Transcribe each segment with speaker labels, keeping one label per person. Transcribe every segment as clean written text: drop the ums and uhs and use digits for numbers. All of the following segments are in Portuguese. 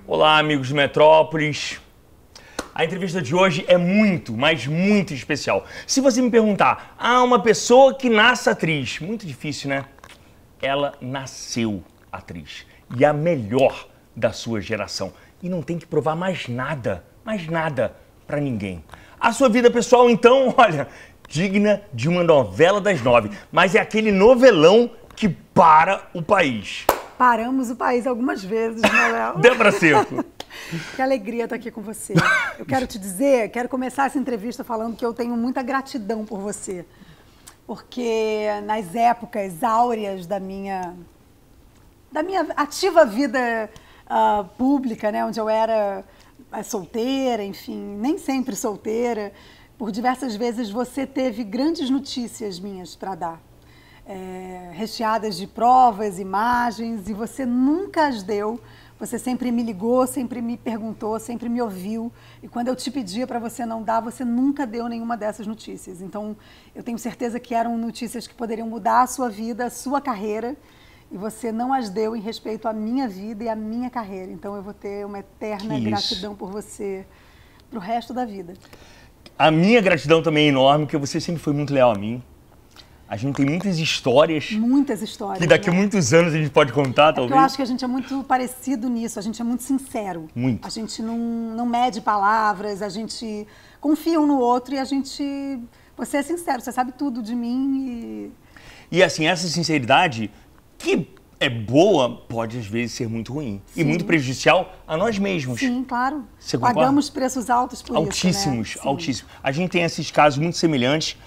Speaker 1: Olá, amigos do Metrópolis. A entrevista de hoje é muito, mas muito especial. Se você me perguntar, uma pessoa que nasce atriz, muito difícil, né? Ela nasceu atriz e a melhor da sua geração. E não tem que provar mais nada pra ninguém. A sua vida pessoal, então, olha, digna de uma novela das 9, mas é aquele novelão que para o país.
Speaker 2: Paramos o país algumas vezes, Noel.
Speaker 1: Débora Seco.
Speaker 2: Que alegria estar aqui com você. Eu quero te dizer, quero começar essa entrevista falando que eu tenho muita gratidão por você. Porque nas épocas áureas da minha ativa vida pública, né, onde eu era solteira, enfim, nem sempre solteira, por diversas vezes você teve grandes notícias minhas para dar. Recheadas de provas, imagens, e você nunca as deu. Você sempre me ligou, sempre me perguntou, sempre me ouviu. E quando eu te pedia para você não dar, você nunca deu nenhuma dessas notícias. Então, eu tenho certeza que eram notícias que poderiam mudar a sua vida, a sua carreira. E você não as deu em respeito à minha vida e à minha carreira. Então, eu vou ter uma eterna gratidão por você pro resto da vida.
Speaker 1: A minha gratidão também é enorme, porque você sempre foi muito leal a mim. A gente tem muitas histórias.
Speaker 2: Muitas histórias.
Speaker 1: Que daqui a muitos anos a gente pode contar, talvez.
Speaker 2: Eu acho que a gente é muito parecido nisso, a gente é muito sincero.
Speaker 1: Muito.
Speaker 2: A gente não mede palavras, a gente confia um no outro e a gente... Você é sincero, você sabe tudo de mim
Speaker 1: E assim, essa sinceridade, que é boa, pode às vezes ser muito ruim. Sim. E muito prejudicial a nós mesmos.
Speaker 2: Sim, claro.
Speaker 1: Você concorda?
Speaker 2: Pagamos preços altos por
Speaker 1: altíssimos,
Speaker 2: isso, né?
Speaker 1: Altíssimos. A gente tem esses casos muito semelhantes.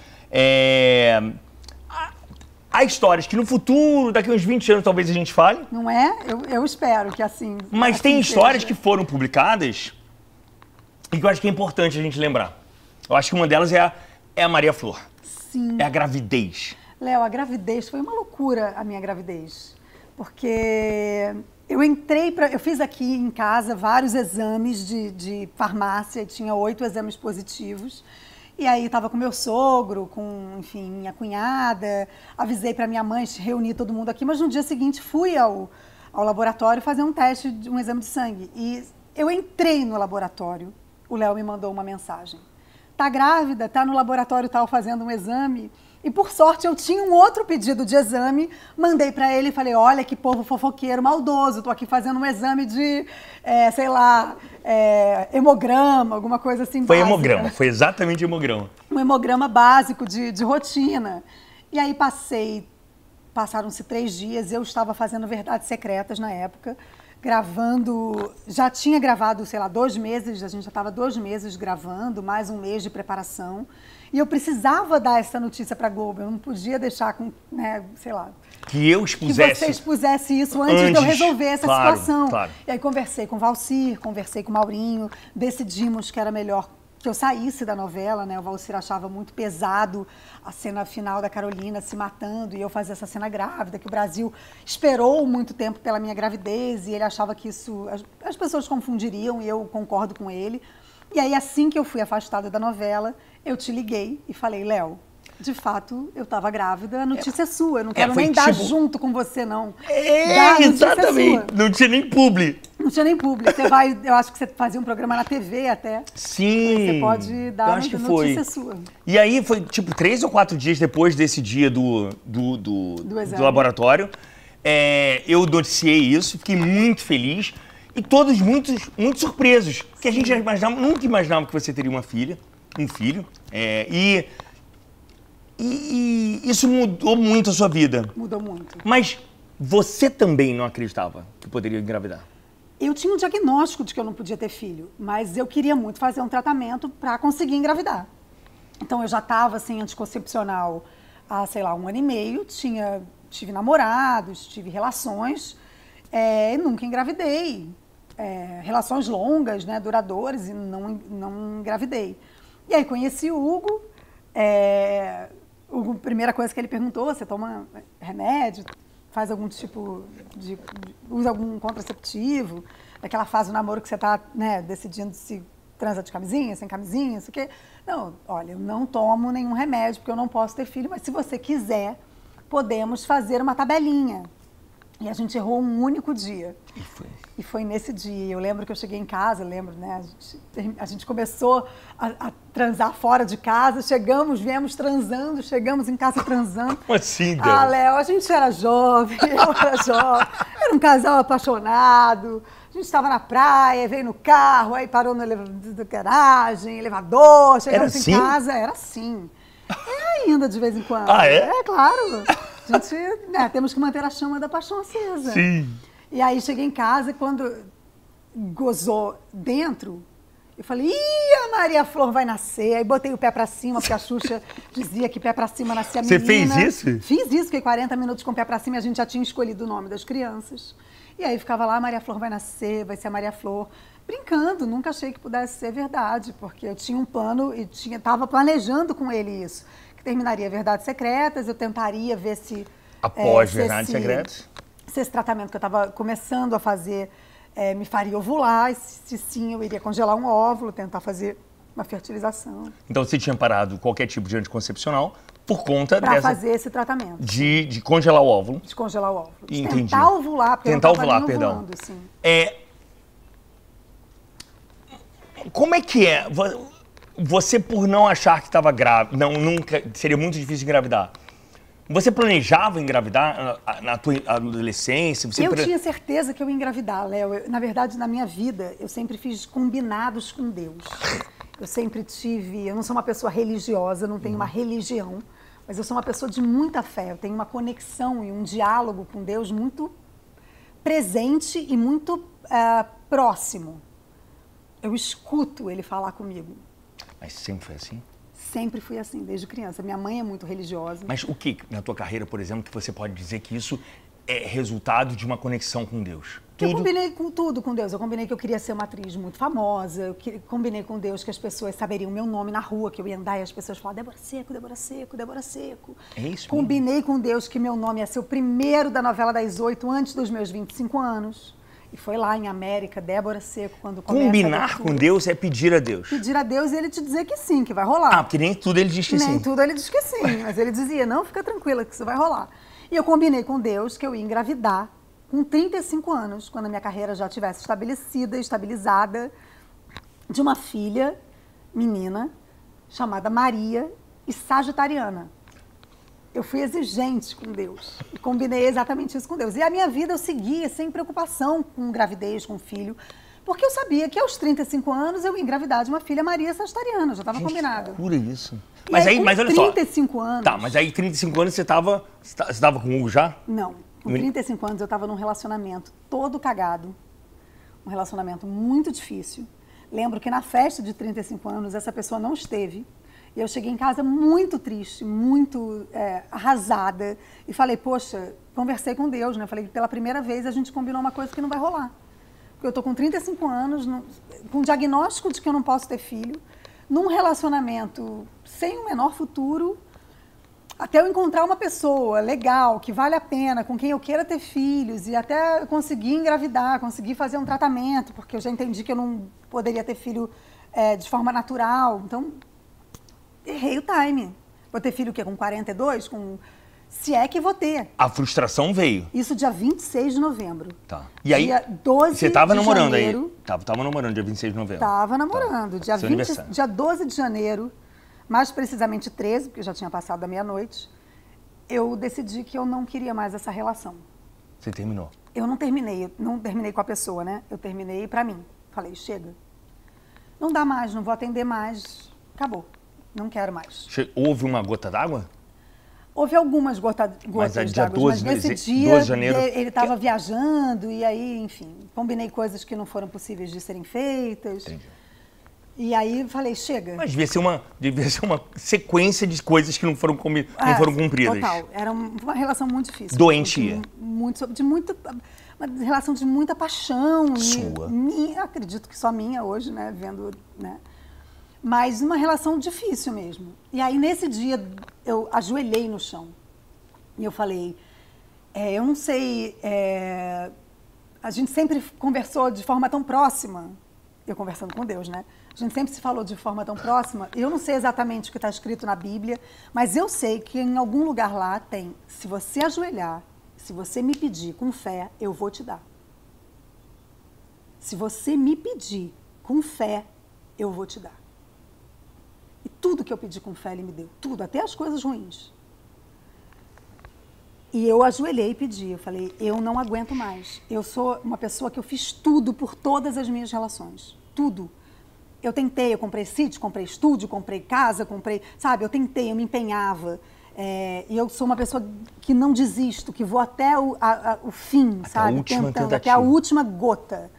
Speaker 1: Há histórias que no futuro, daqui a uns 20 anos, talvez a gente fale.
Speaker 2: Não é? Eu espero que assim...
Speaker 1: Mas
Speaker 2: assim
Speaker 1: tem histórias
Speaker 2: seja.
Speaker 1: que foram publicadas e que eu acho que é importante a gente lembrar. Eu acho que uma delas é a Maria Flor.
Speaker 2: Sim.
Speaker 1: É a gravidez.
Speaker 2: Léo, a gravidez, foi uma loucura a minha gravidez. Porque eu fiz aqui em casa vários exames de farmácia, tinha 8 exames positivos. E aí estava com meu sogro, com, enfim, minha cunhada, avisei para minha mãe reunir todo mundo aqui, mas no dia seguinte fui ao laboratório fazer um teste, um exame de sangue. E eu entrei no laboratório, o Léo me mandou uma mensagem. Tá grávida, tá no laboratório tal fazendo um exame. E por sorte eu tinha um outro pedido de exame, mandei para ele e falei, olha que povo fofoqueiro, maldoso, tô aqui fazendo um exame de, sei lá, hemograma, alguma coisa assim
Speaker 1: Foi
Speaker 2: básica.
Speaker 1: hemograma, foi exatamente hemograma.
Speaker 2: Um hemograma básico de rotina. E aí passaram-se 3 dias, eu estava fazendo Verdades Secretas na época, gravando, já tinha gravado, sei lá, 2 meses, a gente já estava 2 meses gravando, mais 1 mês de preparação. E eu precisava dar essa notícia para a Globo, eu não podia deixar com, né, sei lá...
Speaker 1: Que eu expusesse.
Speaker 2: Que você expusesse isso antes de eu resolver essa situação.
Speaker 1: Claro.
Speaker 2: E aí conversei com o Valcir, conversei com o Maurinho, decidimos que era melhor que eu saísse da novela, né? O Valcir achava muito pesado a cena final da Carolina se matando e eu fazer essa cena grávida, que o Brasil esperou muito tempo pela minha gravidez e ele achava que isso... As pessoas confundiriam e eu concordo com ele. E aí, assim que eu fui afastada da novela, eu te liguei e falei, Léo, de fato, eu estava grávida, a notícia é sua, eu não quero nem dar junto com você, não.
Speaker 1: Exatamente, não tinha nem publi.
Speaker 2: Não tinha nem publi, eu acho que você fazia um programa na TV até.
Speaker 1: Sim,
Speaker 2: você pode dar a notícia sua.
Speaker 1: E aí foi tipo 3 ou 4 dias depois desse dia do laboratório, eu noticiei isso, fiquei muito feliz. E todos muito surpresos, porque a gente nunca imaginava que você teria um filho. E isso mudou muito a sua vida.
Speaker 2: Mudou muito.
Speaker 1: Mas você também não acreditava que poderia engravidar?
Speaker 2: Eu tinha um diagnóstico de que eu não podia ter filho, mas eu queria muito fazer um tratamento para conseguir engravidar. Então eu já estava assim, anticoncepcional há, sei lá, 1 ano e meio, tive namorados, tive relações, e nunca engravidei. Relações longas, né, duradouras, e não engravidei. E aí conheci o Hugo, a primeira coisa que ele perguntou, você toma remédio, faz algum tipo usa algum contraceptivo, naquela fase do namoro que você está, né, decidindo se transa de camisinha, sem camisinha, isso o quê. Não, olha, eu não tomo nenhum remédio porque eu não posso ter filho, mas se você quiser, podemos fazer uma tabelinha. E a gente errou um único dia.
Speaker 1: E
Speaker 2: foi nesse dia. Eu lembro que eu cheguei em casa, né? A gente começou a transar fora de casa, viemos transando, chegamos em casa transando.
Speaker 1: Como assim, Deus?
Speaker 2: Ah, Léo, a gente era jovem, eu era jovem, era um casal apaixonado. A gente estava na praia, veio no carro, aí parou no garagem, elevador, chegamos em casa. Era assim. É ainda de vez em quando.
Speaker 1: Ah, é?
Speaker 2: É, claro. A gente, né, temos que manter a chama da paixão acesa.
Speaker 1: Sim.
Speaker 2: E aí cheguei em casa e quando gozou dentro, eu falei, a Maria Flor vai nascer. Aí botei o pé pra cima, porque a Xuxa dizia que pé pra cima nascia menina.
Speaker 1: Você fez isso?
Speaker 2: Fiz isso, fiquei 40 minutos com o pé pra cima e a gente já tinha escolhido o nome das crianças. E aí ficava lá, a Maria Flor vai nascer, vai ser a Maria Flor. Brincando, nunca achei que pudesse ser verdade, porque eu tinha um plano e estava planejando com ele isso. Que terminaria Verdades Secretas, eu tentaria ver se...
Speaker 1: Após Verdades Secretas?
Speaker 2: Se esse tratamento que eu estava começando a fazer me faria ovular, se sim, eu iria congelar um óvulo, tentar fazer uma fertilização.
Speaker 1: Então você tinha parado qualquer tipo de anticoncepcional por conta
Speaker 2: Pra fazer esse tratamento.
Speaker 1: De congelar o óvulo.
Speaker 2: De congelar o óvulo. De
Speaker 1: Entendi.
Speaker 2: tentar ovular, porque
Speaker 1: tentar
Speaker 2: eu não
Speaker 1: ovular,
Speaker 2: tava
Speaker 1: perdão.
Speaker 2: ovulando, sim.
Speaker 1: Como é que é? Você, por não achar que estava grávida, nunca, seria muito difícil engravidar. Você planejava engravidar na tua adolescência?
Speaker 2: Eu tinha certeza que eu ia engravidar, Léo. Na verdade, na minha vida, eu sempre fiz combinados com Deus. Eu sempre tive... Eu não sou uma pessoa religiosa, não tenho uma religião, mas eu sou uma pessoa de muita fé. Eu tenho uma conexão e um diálogo com Deus muito presente e muito próximo. Eu escuto Ele falar comigo.
Speaker 1: Mas sempre foi assim?
Speaker 2: Sempre fui assim, desde criança. Minha mãe é muito religiosa.
Speaker 1: Mas o que na tua carreira, por exemplo, que você pode dizer que isso é resultado de uma conexão com Deus?
Speaker 2: Eu combinei com tudo com Deus. Eu combinei que eu queria ser uma atriz muito famosa. Eu combinei com Deus que as pessoas saberiam o meu nome na rua, que eu ia andar e as pessoas falavam Débora Seco, Débora Seco, Débora Seco.
Speaker 1: É isso mesmo?
Speaker 2: Combinei com Deus que meu nome ia ser o primeiro da novela das 8 antes dos meus 25 anos. E foi lá em América, Débora Seco, quando começa
Speaker 1: Combinar com Deus é pedir a Deus.
Speaker 2: Pedir a Deus e Ele te dizer que sim, que vai rolar.
Speaker 1: Ah, porque nem tudo Ele diz que sim.
Speaker 2: Nem tudo Ele diz que sim, mas Ele dizia, não, fica tranquila que isso vai rolar. E eu combinei com Deus que eu ia engravidar com 35 anos, quando a minha carreira já estivesse estabilizada, de uma filha, menina, chamada Maria e sagitariana. Eu fui exigente com Deus e combinei exatamente isso com Deus. E a minha vida eu seguia sem preocupação com gravidez, com filho, porque eu sabia que aos 35 anos eu ia engravidar de uma filha Maria sagitariana, já estava combinado.
Speaker 1: Que loucura isso.
Speaker 2: E
Speaker 1: Mas
Speaker 2: aí,
Speaker 1: mas olha só.
Speaker 2: 35 anos...
Speaker 1: Tá, mas aí 35 anos você estava com o Hugo já?
Speaker 2: Não. Com 35 anos eu estava num relacionamento todo cagado, um relacionamento muito difícil. Lembro que na festa de 35 anos essa pessoa não esteve. E eu cheguei em casa muito triste, muito arrasada. E falei, poxa, conversei com Deus, né? Falei que pela primeira vez a gente combinou uma coisa que não vai rolar. Porque eu tô com 35 anos, com diagnóstico de que eu não posso ter filho, num relacionamento sem o menor futuro, até eu encontrar uma pessoa legal, que vale a pena, com quem eu queira ter filhos, e até eu conseguir engravidar, conseguir fazer um tratamento, porque eu já entendi que eu não poderia ter filho de forma natural. Então, errei o time. Vou ter filho o quê? Com 42? Se é que vou ter.
Speaker 1: A frustração veio.
Speaker 2: Isso dia 26 de novembro.
Speaker 1: Tá. E aí,
Speaker 2: dia 12
Speaker 1: você tava
Speaker 2: de
Speaker 1: namorando
Speaker 2: janeiro,
Speaker 1: aí? Tava namorando dia 26 de novembro.
Speaker 2: Tava namorando.
Speaker 1: Tá.
Speaker 2: Dia 12 de janeiro, mais precisamente 13, porque já tinha passado da meia-noite, eu decidi que eu não queria mais essa relação.
Speaker 1: Você terminou?
Speaker 2: Eu não terminei com a pessoa, né? Eu terminei pra mim. Falei, chega. Não dá mais, não vou atender mais. Acabou. Não quero mais.
Speaker 1: Houve uma gota d'água?
Speaker 2: Houve algumas gotas d'água, mas nesse dia
Speaker 1: 12 de janeiro,
Speaker 2: ele estava viajando e aí, enfim, combinei coisas que não foram possíveis de serem feitas.
Speaker 1: Entendi.
Speaker 2: E aí falei, chega.
Speaker 1: Mas devia ser uma sequência de coisas que não foram cumpridas.
Speaker 2: Total. Era uma relação muito difícil.
Speaker 1: Doentia.
Speaker 2: Uma relação de muita paixão.
Speaker 1: Sua.
Speaker 2: Acredito que só minha hoje, né? Vendo, né? Mas uma relação difícil mesmo. E aí, nesse dia, eu ajoelhei no chão. E eu falei, eu não sei, a gente sempre conversou de forma tão próxima, eu conversando com Deus, né? A gente sempre se falou de forma tão próxima. Eu não sei exatamente o que está escrito na Bíblia, mas eu sei que em algum lugar lá tem, se você ajoelhar Se você me pedir com fé, eu vou te dar. Se você me pedir com fé, eu vou te dar. E tudo que eu pedi com fé, ele me deu. Tudo, até as coisas ruins. E eu ajoelhei e pedi. Eu falei, eu não aguento mais. Eu sou uma pessoa que eu fiz tudo por todas as minhas relações. Tudo. Eu tentei, eu comprei sítio, comprei estúdio, comprei casa, comprei... Sabe, eu tentei, eu me empenhava. E eu sou uma pessoa que não desisto, que vou até o fim,
Speaker 1: até
Speaker 2: sabe?
Speaker 1: A última
Speaker 2: tentando,
Speaker 1: tentativa.
Speaker 2: até a última gota.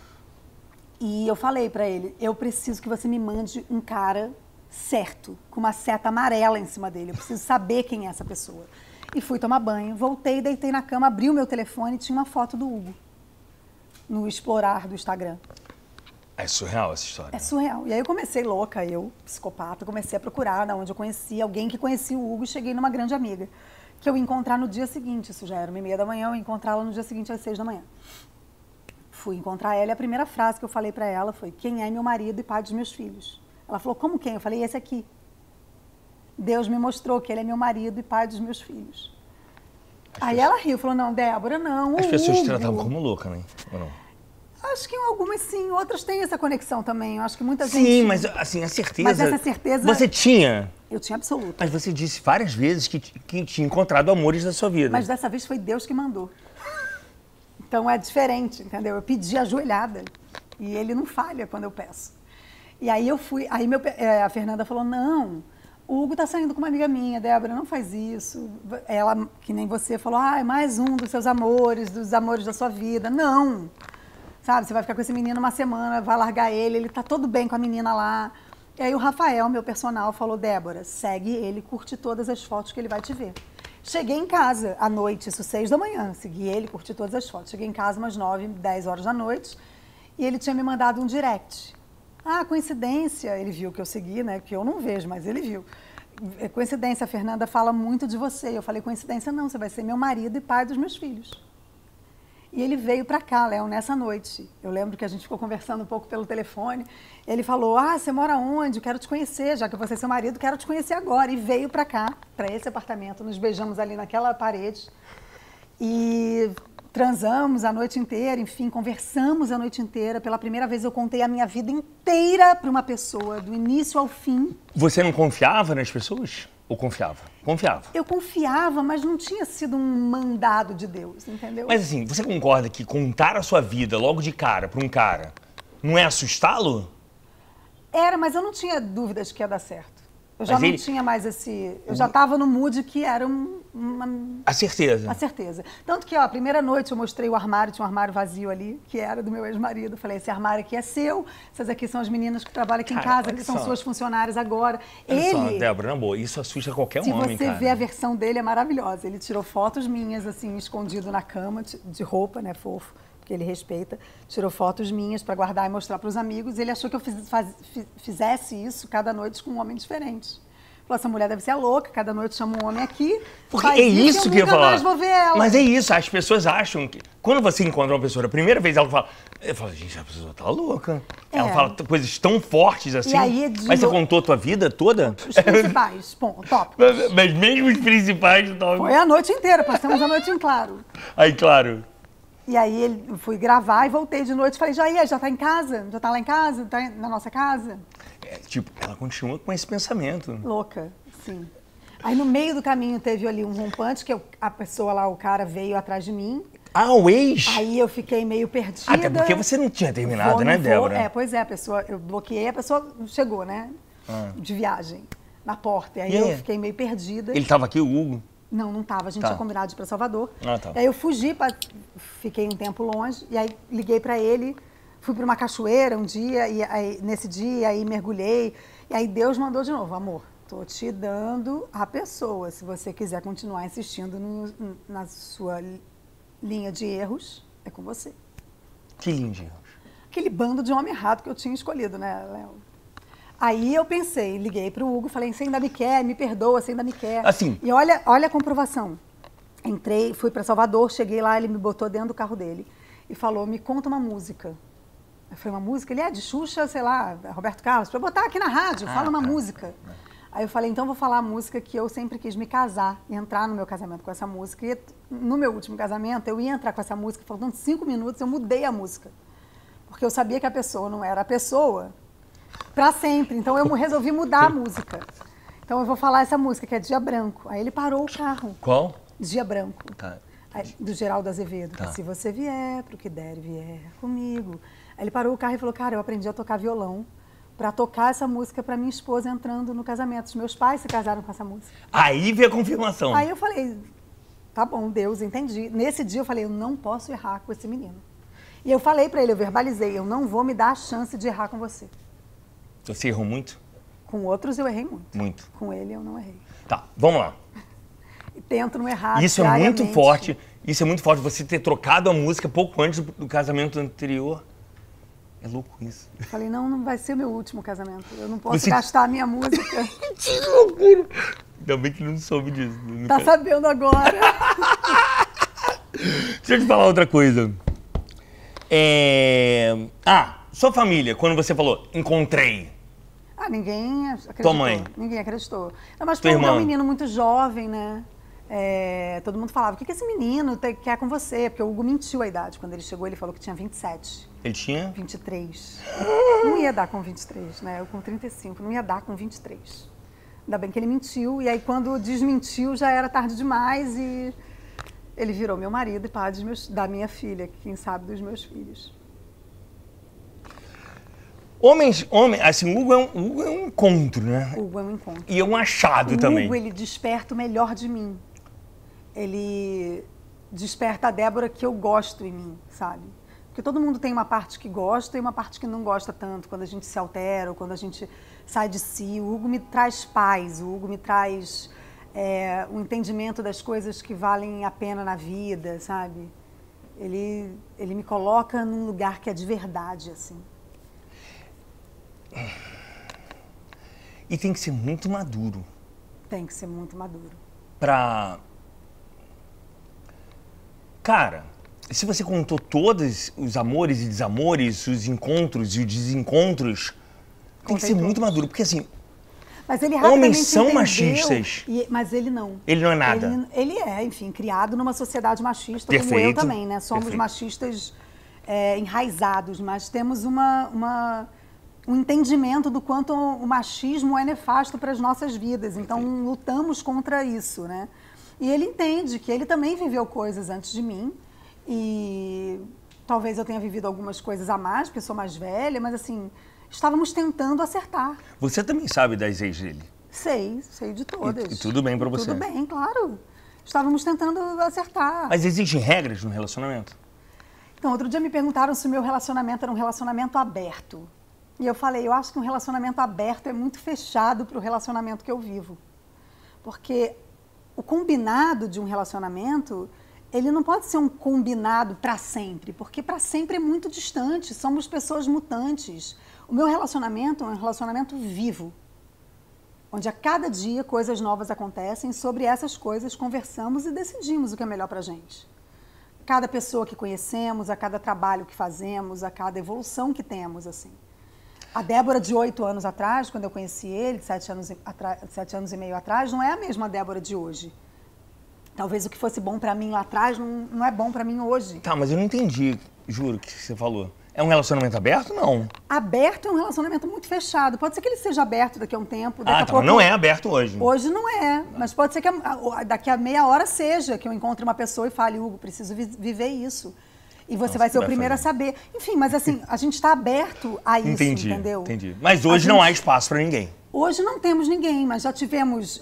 Speaker 2: E eu falei pra ele, eu preciso que você me mande um cara certo, com uma seta amarela em cima dele. Eu preciso saber quem é essa pessoa. E fui tomar banho, voltei, deitei na cama, abri o meu telefone e tinha uma foto do Hugo no explorar do Instagram.
Speaker 1: É surreal essa história.
Speaker 2: É surreal. E aí eu comecei louca, eu, psicopata, comecei a procurar onde eu conhecia alguém que conhecia o Hugo e cheguei numa grande amiga, que eu ia encontrar no dia seguinte, isso já era 1h30 da manhã, eu ia encontrá-la no dia seguinte às 6 da manhã. Fui encontrar ela e a primeira frase que eu falei pra ela foi, quem é meu marido e pai dos meus filhos? Ela falou, como quem? Eu falei, esse aqui. Deus me mostrou que ele é meu marido e pai dos meus filhos. Aí ela riu, falou, não, Débora, não,
Speaker 1: As pessoas te
Speaker 2: Hugo.
Speaker 1: tratavam como louca, né? Ou não?
Speaker 2: Acho que algumas sim, outras têm essa conexão também. Eu acho que muita gente...
Speaker 1: Sim, mas assim, a certeza...
Speaker 2: Mas essa certeza...
Speaker 1: Você tinha?
Speaker 2: Eu tinha absoluta.
Speaker 1: Mas você disse várias vezes que tinha encontrado amores da sua vida.
Speaker 2: Mas dessa vez foi Deus que mandou. Então é diferente, entendeu? Eu pedi ajoelhada e ele não falha quando eu peço. E aí eu fui... Aí a Fernanda falou, não, o Hugo tá saindo com uma amiga minha, Débora, não faz isso. Ela, que nem você, falou, é mais um dos seus amores, dos amores da sua vida. Não! Sabe, você vai ficar com esse menino uma semana, vai largar ele tá todo bem com a menina lá. E aí o Rafael, meu personal, falou, Débora, segue ele, curte todas as fotos que ele vai te ver. Cheguei em casa à noite, isso 6 da manhã, segui ele, curti todas as fotos. Cheguei em casa umas 9, 10 horas da noite e ele tinha me mandado um direct. Ah, coincidência, ele viu que eu segui, né, que eu não vejo, mas ele viu. Coincidência, a Fernanda fala muito de você. Eu falei, coincidência não, você vai ser meu marido e pai dos meus filhos. E ele veio para cá, Léo, nessa noite. Eu lembro que a gente ficou conversando um pouco pelo telefone. Ele falou, você mora onde? Eu quero te conhecer, já que você é seu marido, quero te conhecer agora. E veio para cá, para esse apartamento. Nos beijamos ali naquela parede. E transamos a noite inteira, enfim, conversamos a noite inteira. Pela primeira vez eu contei a minha vida inteira para uma pessoa, do início ao fim.
Speaker 1: Você não confiava nas pessoas? Ou confiava? Confiava.
Speaker 2: Eu confiava, mas não tinha sido um mandado de Deus, entendeu?
Speaker 1: Mas assim, você concorda que contar a sua vida logo de cara para um cara não é assustá-lo?
Speaker 2: Era, mas eu não tinha dúvidas que ia dar certo. Eu já não tinha mais esse... Eu já estava no mood que era uma...
Speaker 1: A certeza.
Speaker 2: A certeza. Tanto que, ó, a primeira noite eu mostrei o armário, tinha um armário vazio ali, que era do meu ex-marido. Falei, esse armário aqui é seu, essas aqui são as meninas que trabalham aqui em casa, que são suas funcionárias agora.
Speaker 1: Olha só, Débora, na boa, isso assusta qualquer homem, cara.
Speaker 2: Se você ver a versão dele, é maravilhosa. Ele tirou fotos minhas, assim, escondido na cama, de roupa, né, fofo, que ele respeita. Tirou fotos minhas para guardar e mostrar para os amigos. Ele achou que eu fizesse isso cada noite com um homem diferente. Falou, essa mulher deve ser louca, cada noite chama um homem aqui.
Speaker 1: Porque é isso que eu ia falar.
Speaker 2: Mais vou ver ela.
Speaker 1: Mas é isso, as pessoas acham que... Quando você encontra uma pessoa a primeira vez, ela fala... Eu falo, gente, a pessoa tá louca. Ela fala coisas tão fortes assim.
Speaker 2: E aí,
Speaker 1: mas você contou a tua vida toda?
Speaker 2: Os principais, tópicos.
Speaker 1: Mas mesmo os principais...
Speaker 2: Foi a noite inteira, passamos a noite em claro.
Speaker 1: Aí, claro.
Speaker 2: E aí fui gravar e voltei de noite. Falei, já tá em casa? Já tá lá em casa? Tá na nossa casa?
Speaker 1: Tipo, ela continua com esse pensamento.
Speaker 2: Louca, sim. Aí no meio do caminho teve ali um rompante, que a pessoa lá, o cara veio atrás de mim.
Speaker 1: Ah, o ex?
Speaker 2: Aí eu fiquei meio perdida.
Speaker 1: Até porque você não tinha terminado, né, Débora?
Speaker 2: Pois é, eu bloqueei, a pessoa chegou, né? De viagem, na porta. E aí eu fiquei meio perdida.
Speaker 1: Ele tava aqui, o Hugo?
Speaker 2: Não, não tava. A gente tinha combinado de ir pra Salvador.
Speaker 1: Tá.
Speaker 2: E aí eu fugi, fiquei um tempo longe, e aí liguei pra ele. Fui para uma cachoeira um dia, e aí, nesse dia, aí mergulhei. E aí Deus mandou de novo, amor, tô te dando a pessoa. Se você quiser continuar insistindo na sua linha de erros, é com você.
Speaker 1: Que linha de erros?
Speaker 2: Aquele bando de homem errado que eu tinha escolhido, né, Léo? Aí eu pensei, liguei para o Hugo, falei, você ainda me quer, me perdoa, você ainda me quer.
Speaker 1: Assim.
Speaker 2: E olha a comprovação. Entrei, fui para Salvador, cheguei lá, ele me botou dentro do carro dele e falou, me conta uma música. Eu falei, uma música? Ele de Xuxa, sei lá, Roberto Carlos, para botar aqui na rádio, fala uma música. Aí eu falei, então eu vou falar a música que eu sempre quis me casar, e entrar no meu casamento com essa música. E no meu último casamento, eu ia entrar com essa música, faltando 5 minutos, eu mudei a música. Porque eu sabia que a pessoa não era a pessoa para sempre. Então eu resolvi mudar a música. Então eu vou falar essa música, que é Dia Branco. Aí ele parou o carro.
Speaker 1: Qual?
Speaker 2: Dia Branco.
Speaker 1: Tá.
Speaker 2: Do Geraldo Azevedo.
Speaker 1: Tá.
Speaker 2: Se você vier pro que der, vier comigo. Aí ele parou o carro e falou, cara, eu aprendi a tocar violão para tocar essa música para minha esposa entrando no casamento. Os meus pais se casaram com essa música.
Speaker 1: Aí veio a confirmação.
Speaker 2: Aí eu falei, tá bom, Deus, entendi. Nesse dia eu falei, eu não posso errar com esse menino. E eu falei para ele, eu verbalizei, eu não vou me dar a chance de errar com você.
Speaker 1: Você errou muito?
Speaker 2: Com outros eu errei muito.
Speaker 1: Muito.
Speaker 2: Com ele eu não errei.
Speaker 1: Tá, vamos lá.
Speaker 2: E tento não errar
Speaker 1: Isso é muito
Speaker 2: diariamente.
Speaker 1: forte. Isso é muito forte. Você ter trocado a música pouco antes do casamento anterior. É louco isso.
Speaker 2: Eu falei, não vai ser o meu último casamento. Eu não posso gastar a minha música.
Speaker 1: Que loucura. Ainda bem que ele não soube disso.
Speaker 2: Tá sabendo agora.
Speaker 1: Deixa eu te falar outra coisa. Sua família, quando você falou, encontrei.
Speaker 2: Ninguém acreditou.
Speaker 1: Tua mãe?
Speaker 2: Ninguém acreditou. Não, mas
Speaker 1: Tua
Speaker 2: foi um
Speaker 1: irmã?
Speaker 2: menino muito jovem, né? Todo mundo falava, o que esse menino quer com você? Porque o Hugo mentiu a idade. Quando ele chegou, ele falou que tinha 27.
Speaker 1: Ele tinha?
Speaker 2: 23. Não ia dar com 23, né? Eu com 35, não ia dar com 23. Ainda bem que ele mentiu, e aí quando desmentiu já era tarde demais e ele virou meu marido e pai da minha filha, quem sabe dos meus filhos.
Speaker 1: Assim, o Hugo é um encontro, né?
Speaker 2: O Hugo é um encontro.
Speaker 1: E é um achado também.
Speaker 2: O Hugo, ele desperta o melhor de mim. Ele desperta a Débora que eu gosto em mim, sabe? Porque todo mundo tem uma parte que gosta e uma parte que não gosta tanto, quando a gente se altera, ou quando a gente sai de si. O Hugo me traz paz, o Hugo me traz o entendimento das coisas que valem a pena na vida, sabe? Ele me coloca num lugar que é de verdade, assim.
Speaker 1: E tem que ser muito maduro.
Speaker 2: Tem que ser muito maduro.
Speaker 1: Cara, se você contou todos os amores e desamores, os encontros e os desencontros, tem que ser muito maduro. Porque assim,
Speaker 2: mas ele
Speaker 1: homens são
Speaker 2: entendeu,
Speaker 1: machistas.
Speaker 2: Mas ele não.
Speaker 1: Ele não é nada.
Speaker 2: Ele é, enfim, criado numa sociedade machista,
Speaker 1: Perfeito.
Speaker 2: como eu também, né? Somos
Speaker 1: Perfeito.
Speaker 2: Machistas enraizados, mas temos um entendimento do quanto o machismo é nefasto para as nossas vidas. Então, lutamos contra isso, né? E ele entende que ele também viveu coisas antes de mim e talvez eu tenha vivido algumas coisas a mais, porque sou mais velha, mas assim, estávamos tentando acertar.
Speaker 1: Você também sabe das ex dele?
Speaker 2: Sei de todas.
Speaker 1: E tudo bem pra você?
Speaker 2: Tudo bem, claro. Estávamos tentando acertar.
Speaker 1: Mas existem regras no relacionamento?
Speaker 2: Então, outro dia me perguntaram se o meu relacionamento era um relacionamento aberto. E eu falei, eu acho que um relacionamento aberto é muito fechado para o relacionamento que eu vivo. Porque o combinado de um relacionamento, ele não pode ser um combinado para sempre, porque para sempre é muito distante, somos pessoas mutantes. O meu relacionamento é um relacionamento vivo, onde a cada dia coisas novas acontecem, sobre essas coisas conversamos e decidimos o que é melhor para a gente. Cada pessoa que conhecemos, a cada trabalho que fazemos, a cada evolução que temos, assim. A Débora de 8 anos atrás, quando eu conheci ele, 7 anos e meio atrás, não é a mesma Débora de hoje. Talvez o que fosse bom pra mim lá atrás não é bom pra mim hoje.
Speaker 1: Tá, mas eu não entendi, juro, o que você falou. É um relacionamento aberto, não?
Speaker 2: Aberto é um relacionamento muito fechado. Pode ser que ele seja aberto daqui a um tempo. Daqui a pouco...
Speaker 1: não é aberto hoje.
Speaker 2: Hoje não é, mas pode ser que daqui a meia hora seja, que eu encontre uma pessoa e fale, Hugo, preciso viver isso. E você vai ser o primeiro a saber. Enfim, mas assim, a gente está aberto a isso, entendeu?
Speaker 1: Entendi. Mas hoje não há espaço para ninguém.
Speaker 2: Hoje não temos ninguém, mas já tivemos,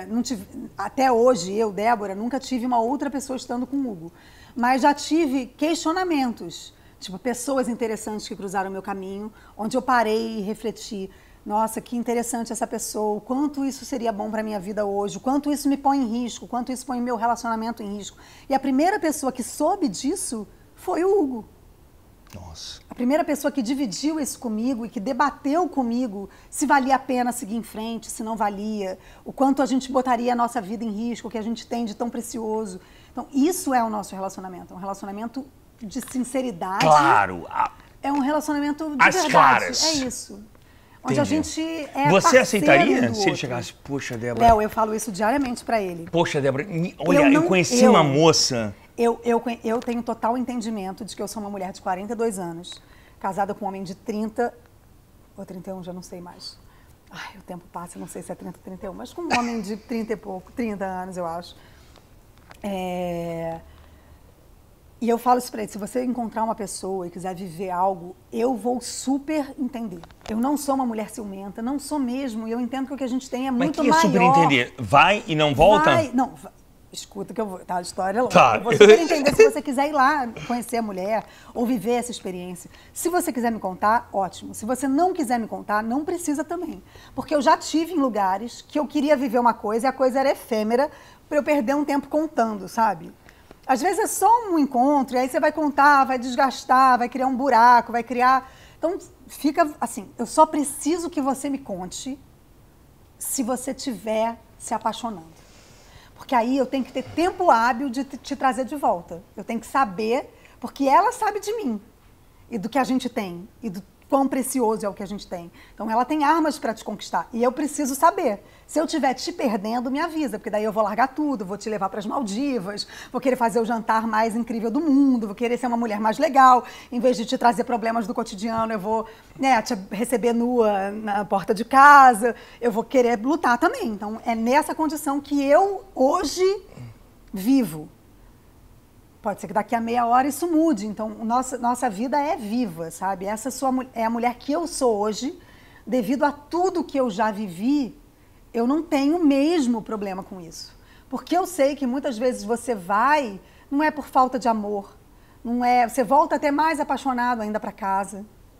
Speaker 2: até hoje, eu, Débora, nunca tive uma outra pessoa estando com o Hugo. Mas já tive questionamentos, tipo, pessoas interessantes que cruzaram o meu caminho, onde eu parei e refleti, nossa, que interessante essa pessoa, o quanto isso seria bom para a minha vida hoje, o quanto isso me põe em risco, o quanto isso põe meu relacionamento em risco. E a primeira pessoa que soube disso foi o Hugo.
Speaker 1: Nossa.
Speaker 2: A primeira pessoa que dividiu isso comigo e que debateu comigo se valia a pena seguir em frente, se não valia, o quanto a gente botaria a nossa vida em risco, o que a gente tem de tão precioso. Então, isso é o nosso relacionamento. É um relacionamento de sinceridade.
Speaker 1: Claro.
Speaker 2: É um relacionamento de
Speaker 1: As
Speaker 2: verdade.
Speaker 1: claras.
Speaker 2: É isso. onde a gente é
Speaker 1: Você
Speaker 2: parceiro
Speaker 1: aceitaria
Speaker 2: um do
Speaker 1: se ele
Speaker 2: outro.
Speaker 1: chegasse, poxa, Débora...
Speaker 2: Léo, eu falo isso diariamente pra ele.
Speaker 1: Poxa, Débora, olha, eu conheci uma moça...
Speaker 2: Eu tenho total entendimento de que eu sou uma mulher de 42 anos, casada com um homem de 30, ou 31, já não sei mais. Ai, o tempo passa, não sei se é 30 ou 31, mas com um homem de 30 e pouco, 30 anos, eu acho. E eu falo isso pra ele, se você encontrar uma pessoa e quiser viver algo, eu vou super entender. Eu não sou uma mulher ciumenta, não sou mesmo, e eu entendo que o que a gente tem é muito maior.
Speaker 1: Mas que é super entender? Vai e não volta?
Speaker 2: Não, escuta que eu vou, tá? A história é longa.
Speaker 1: Tá.
Speaker 2: Eu vou super entender se você quiser ir lá conhecer a mulher ou viver essa experiência. Se você quiser me contar, ótimo. Se você não quiser me contar, não precisa também. Porque eu já tive em lugares que eu queria viver uma coisa e a coisa era efêmera para eu perder um tempo contando, sabe? Às vezes é só um encontro, e aí você vai contar, vai desgastar, vai criar um buraco, vai criar... Então, fica assim, eu só preciso que você me conte se você estiver se apaixonando. Porque aí eu tenho que ter tempo hábil de te trazer de volta. Eu tenho que saber, porque ela sabe de mim, e do que a gente tem, e do quão precioso é o que a gente tem. Então, ela tem armas para te conquistar, e eu preciso saber. Se eu estiver te perdendo, me avisa, porque daí eu vou largar tudo, vou te levar para as Maldivas, vou querer fazer o jantar mais incrível do mundo, vou querer ser uma mulher mais legal, em vez de te trazer problemas do cotidiano, eu vou te receber nua na porta de casa, eu vou querer lutar também. Então, é nessa condição que eu, hoje, vivo. Pode ser que daqui a meia hora isso mude, então nossa vida é viva, sabe? Essa é a mulher que eu sou hoje, devido a tudo que eu já vivi. Eu não tenho mesmo problema com isso. Porque eu sei que muitas vezes você vai, não é por falta de amor, não é, você volta até mais apaixonado ainda para casa.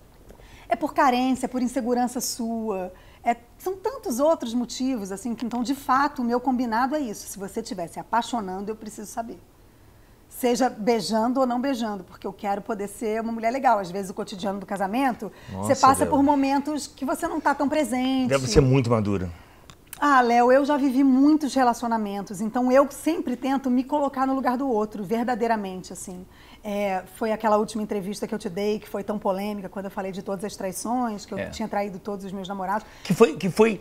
Speaker 2: É por carência, por insegurança sua. São tantos outros motivos, assim, que então, de fato, o meu combinado é isso. Se você estiver se apaixonando, eu preciso saber. Seja beijando ou não beijando, porque eu quero poder ser uma mulher legal. Às vezes, o cotidiano do casamento, você passa por momentos que você não está tão presente.
Speaker 1: Deve ser muito madura.
Speaker 2: Ah, Léo, eu já vivi muitos relacionamentos, então eu sempre tento me colocar no lugar do outro, verdadeiramente, assim. Foi aquela última entrevista que eu te dei, que foi tão polêmica, quando eu falei de todas as traições, que eu tinha traído todos os meus namorados.
Speaker 1: Foi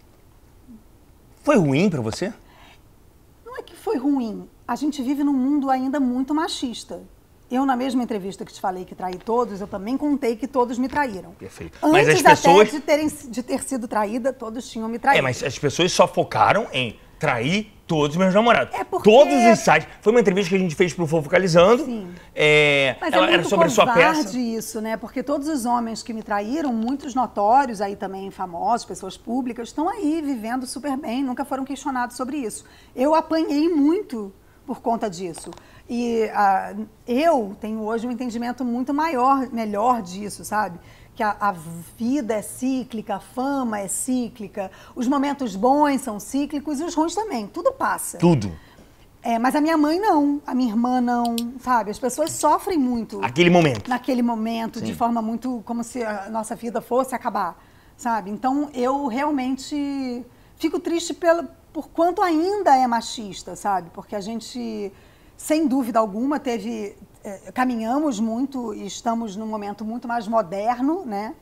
Speaker 1: ruim pra você?
Speaker 2: Não é que foi ruim. A gente vive num mundo ainda muito machista. Eu, na mesma entrevista que te falei que traí todos, eu também contei que todos me traíram.
Speaker 1: Perfeito.
Speaker 2: Antes mas as pessoas... até de ter sido traída, todos tinham me traído.
Speaker 1: Mas as pessoas só focaram em trair todos os meus namorados.
Speaker 2: Porque...
Speaker 1: Todos os sites. Foi uma entrevista que a gente fez pro Fofocalizando.
Speaker 2: Sim.
Speaker 1: Mas ela era sobre a sua peça.
Speaker 2: Isso, né? Porque todos os homens que me traíram, muitos notórios aí também, famosos, pessoas públicas, estão aí vivendo super bem, nunca foram questionados sobre isso. Eu apanhei muito por conta disso. E eu tenho hoje um entendimento muito melhor disso, sabe? Que a vida é cíclica, a fama é cíclica, os momentos bons são cíclicos e os ruins também, tudo passa.
Speaker 1: Tudo.
Speaker 2: Mas a minha mãe não, a minha irmã não, sabe? As pessoas sofrem muito. Naquele momento, sim, de forma muito como se a nossa vida fosse acabar, sabe? Então, eu realmente fico triste por quanto ainda é machista, sabe? Porque a gente, sem dúvida alguma, caminhamos muito e estamos num momento muito mais moderno, né?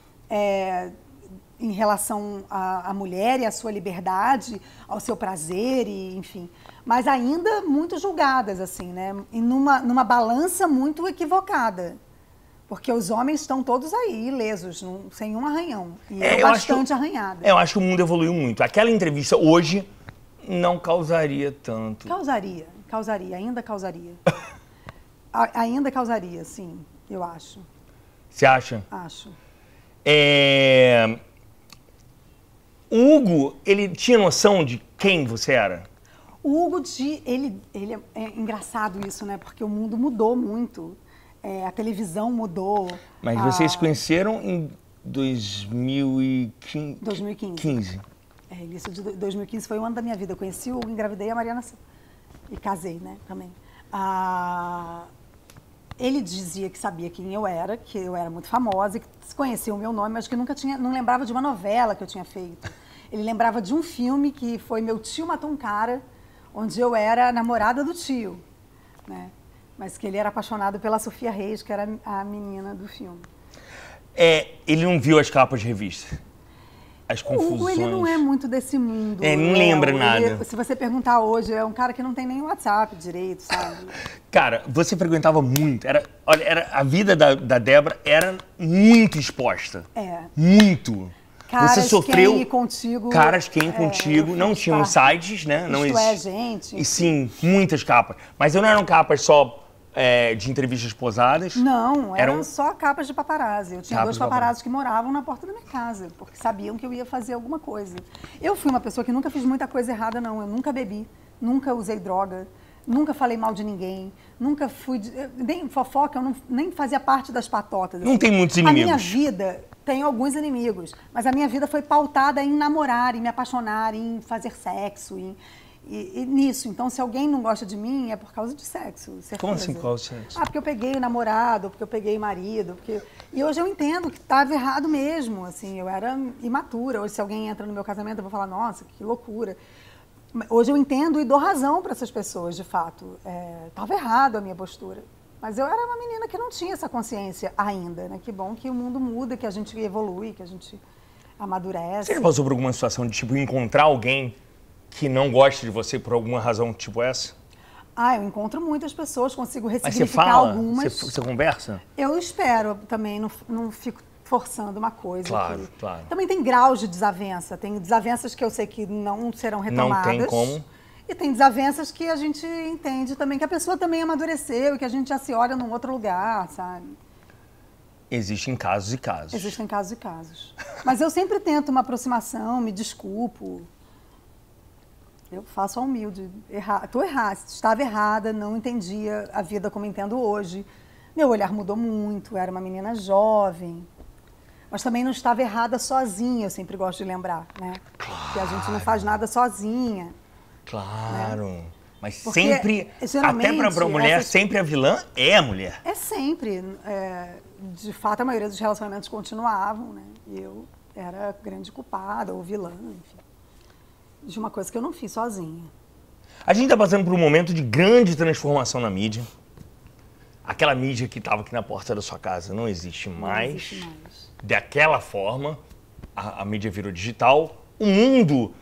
Speaker 2: Em relação à mulher e à sua liberdade, ao seu prazer, e, enfim. Mas ainda muito julgadas, assim, né? E numa balança muito equivocada. Porque os homens estão todos aí, ilesos, sem um arranhão. E eu bastante arranhada.
Speaker 1: Eu acho que o mundo evoluiu muito. Aquela entrevista hoje não causaria tanto.
Speaker 2: Causaria, ainda causaria. Ainda causaria, sim, eu acho.
Speaker 1: Você acha?
Speaker 2: Acho.
Speaker 1: O Hugo, ele tinha noção de quem você era?
Speaker 2: O Hugo, ele é engraçado isso, né? Porque o mundo mudou muito. A televisão mudou.
Speaker 1: Mas vocês se conheceram em 2015?
Speaker 2: 2015. Início de 2015 foi o ano da minha vida. Eu conheci o Hugo, engravidei a Mariana e casei, né? Também. Ele dizia que sabia quem eu era, que eu era muito famosa, que conhecia o meu nome, mas que não lembrava de uma novela que eu tinha feito. Ele lembrava de um filme que foi Meu Tio Matou um Cara, onde eu era a namorada do tio, né? Mas que ele era apaixonado pela Sofia Reis, que era a menina do filme.
Speaker 1: Ele não viu as capas de revista? as confusões.
Speaker 2: O Hugo, ele não é muito desse mundo.
Speaker 1: Não lembra nada.
Speaker 2: Se você perguntar hoje, é um cara que não tem nem WhatsApp direito, sabe?
Speaker 1: Cara, você frequentava muito. A vida da Débora era muito exposta. Muito.
Speaker 2: Caras
Speaker 1: você sofreu.
Speaker 2: Quem ir contigo.
Speaker 1: Caras quem contigo. Não tinham sites, né? Não
Speaker 2: gente.
Speaker 1: E sim, muitas capas. Mas não eram capas só de entrevistas posadas?
Speaker 2: Não, eram só capas de paparazzi. Eu tinha 2 paparazzis que moravam na porta da minha casa, porque sabiam que eu ia fazer alguma coisa. Eu fui uma pessoa que nunca fiz muita coisa errada, não. Eu nunca bebi, nunca usei droga, nunca falei mal de ninguém, nunca fui... Nem fofoca, eu nem fazia parte das patotas.
Speaker 1: Não tem muitos inimigos.
Speaker 2: A minha vida... Tenho alguns inimigos, mas a minha vida foi pautada em namorar, em me apaixonar, em fazer sexo, e nisso. Então, se alguém não gosta de mim, é por causa de sexo, certeza.
Speaker 1: Como assim por causa de sexo?
Speaker 2: Porque eu peguei namorado, porque eu peguei marido, E hoje eu entendo que estava errado mesmo, assim, eu era imatura. Hoje, se alguém entra no meu casamento, eu vou falar, nossa, que loucura. Hoje eu entendo e dou razão para essas pessoas, de fato. Estava errado a minha postura. Mas eu era uma menina que não tinha essa consciência ainda, né? Que bom que o mundo muda, que a gente evolui, que a gente amadurece.
Speaker 1: Você já passou por alguma situação de, tipo, encontrar alguém que não gosta de você por alguma razão tipo essa?
Speaker 2: Eu encontro muitas pessoas, consigo ressignificar
Speaker 1: Mas você fala?
Speaker 2: algumas.
Speaker 1: Você conversa?
Speaker 2: Eu espero também, não fico forçando uma coisa.
Speaker 1: Claro, claro.
Speaker 2: Também tem graus de desavença. Tem desavenças que eu sei que não serão retomadas.
Speaker 1: Não tem como.
Speaker 2: E tem desavenças que a gente entende também, que a pessoa também amadureceu e que a gente já se olha num outro lugar, sabe?
Speaker 1: Existem casos e casos.
Speaker 2: Existem casos e casos. Mas eu sempre tento uma aproximação, me desculpo. Eu faço a humilde. Estou errada, estava errada, não entendia a vida como entendo hoje. Meu olhar mudou muito, era uma menina jovem. Mas também não estava errada sozinha, eu sempre gosto de lembrar, né?
Speaker 1: Claro.
Speaker 2: Que a gente não faz nada sozinha.
Speaker 1: Claro. Né? Mas
Speaker 2: porque,
Speaker 1: sempre, até para a mulher, sempre a vilã é a mulher.
Speaker 2: É sempre. De fato, a maioria dos relacionamentos continuavam, né? E eu era grande culpada ou vilã, enfim. De uma coisa que eu não fiz sozinha.
Speaker 1: A gente está passando por um momento de grande transformação na mídia. Aquela mídia que estava aqui na porta da sua casa não existe mais. Não existe mais. Daquela forma, a mídia virou digital. O mundo,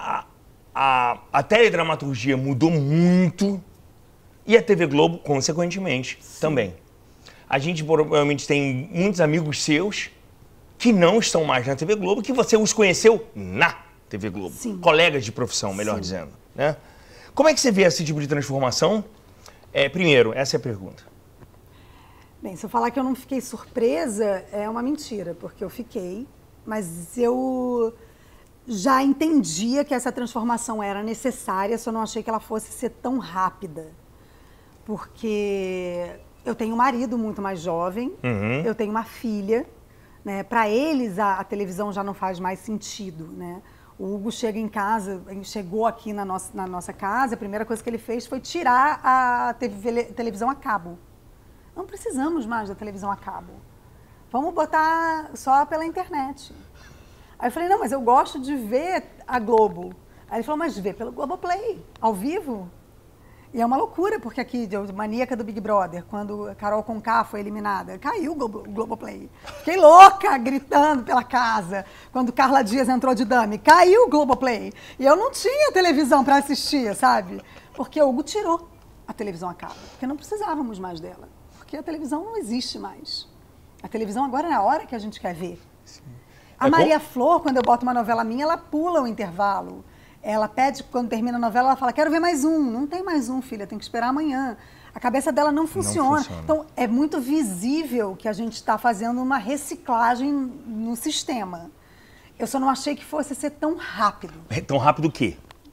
Speaker 1: a teledramaturgia mudou muito. E a TV Globo, consequentemente, também. A gente provavelmente tem muitos amigos seus que não estão mais na TV Globo, que você os conheceu na TV Globo.
Speaker 2: Sim.
Speaker 1: Colegas de profissão, melhor dizendo. Né? Como é que você vê esse tipo de transformação? Primeiro, essa é a pergunta.
Speaker 2: Bem, se eu falar que eu não fiquei surpresa, é uma mentira, porque eu fiquei, mas eu já entendia que essa transformação era necessária, só não achei que ela fosse ser tão rápida. Porque eu tenho um marido muito mais jovem, eu tenho uma filha, né? Para eles a televisão já não faz mais sentido, né? O Hugo chega em casa, chegou aqui na nossa casa, a primeira coisa que ele fez foi tirar a televisão a cabo. Não precisamos mais da televisão a cabo. Vamos botar só pela internet. Aí eu falei, não, mas eu gosto de ver a Globo. Aí ele falou, mas vê pelo Globoplay, ao vivo. E é uma loucura, porque aqui, maníaca do Big Brother, quando a Carol Conká foi eliminada, caiu o Globoplay. Fiquei louca, gritando pela casa. Quando Carla Dias entrou de dame, caiu o Globoplay. E eu não tinha televisão para assistir, sabe? Porque o Hugo tirou a televisão a cabo, porque não precisávamos mais dela. Porque a televisão não existe mais. A televisão agora é a hora que a gente quer ver. Sim. A Maria Flor, quando eu boto uma novela minha, ela pula o intervalo. Ela pede, quando termina a novela, ela fala, quero ver mais um. Não tem mais um, filha, tem que esperar amanhã. A cabeça dela não funciona. Então, é muito visível que a gente está fazendo uma reciclagem no sistema. Eu só não achei que fosse ser tão rápido.
Speaker 1: Tão rápido o quê?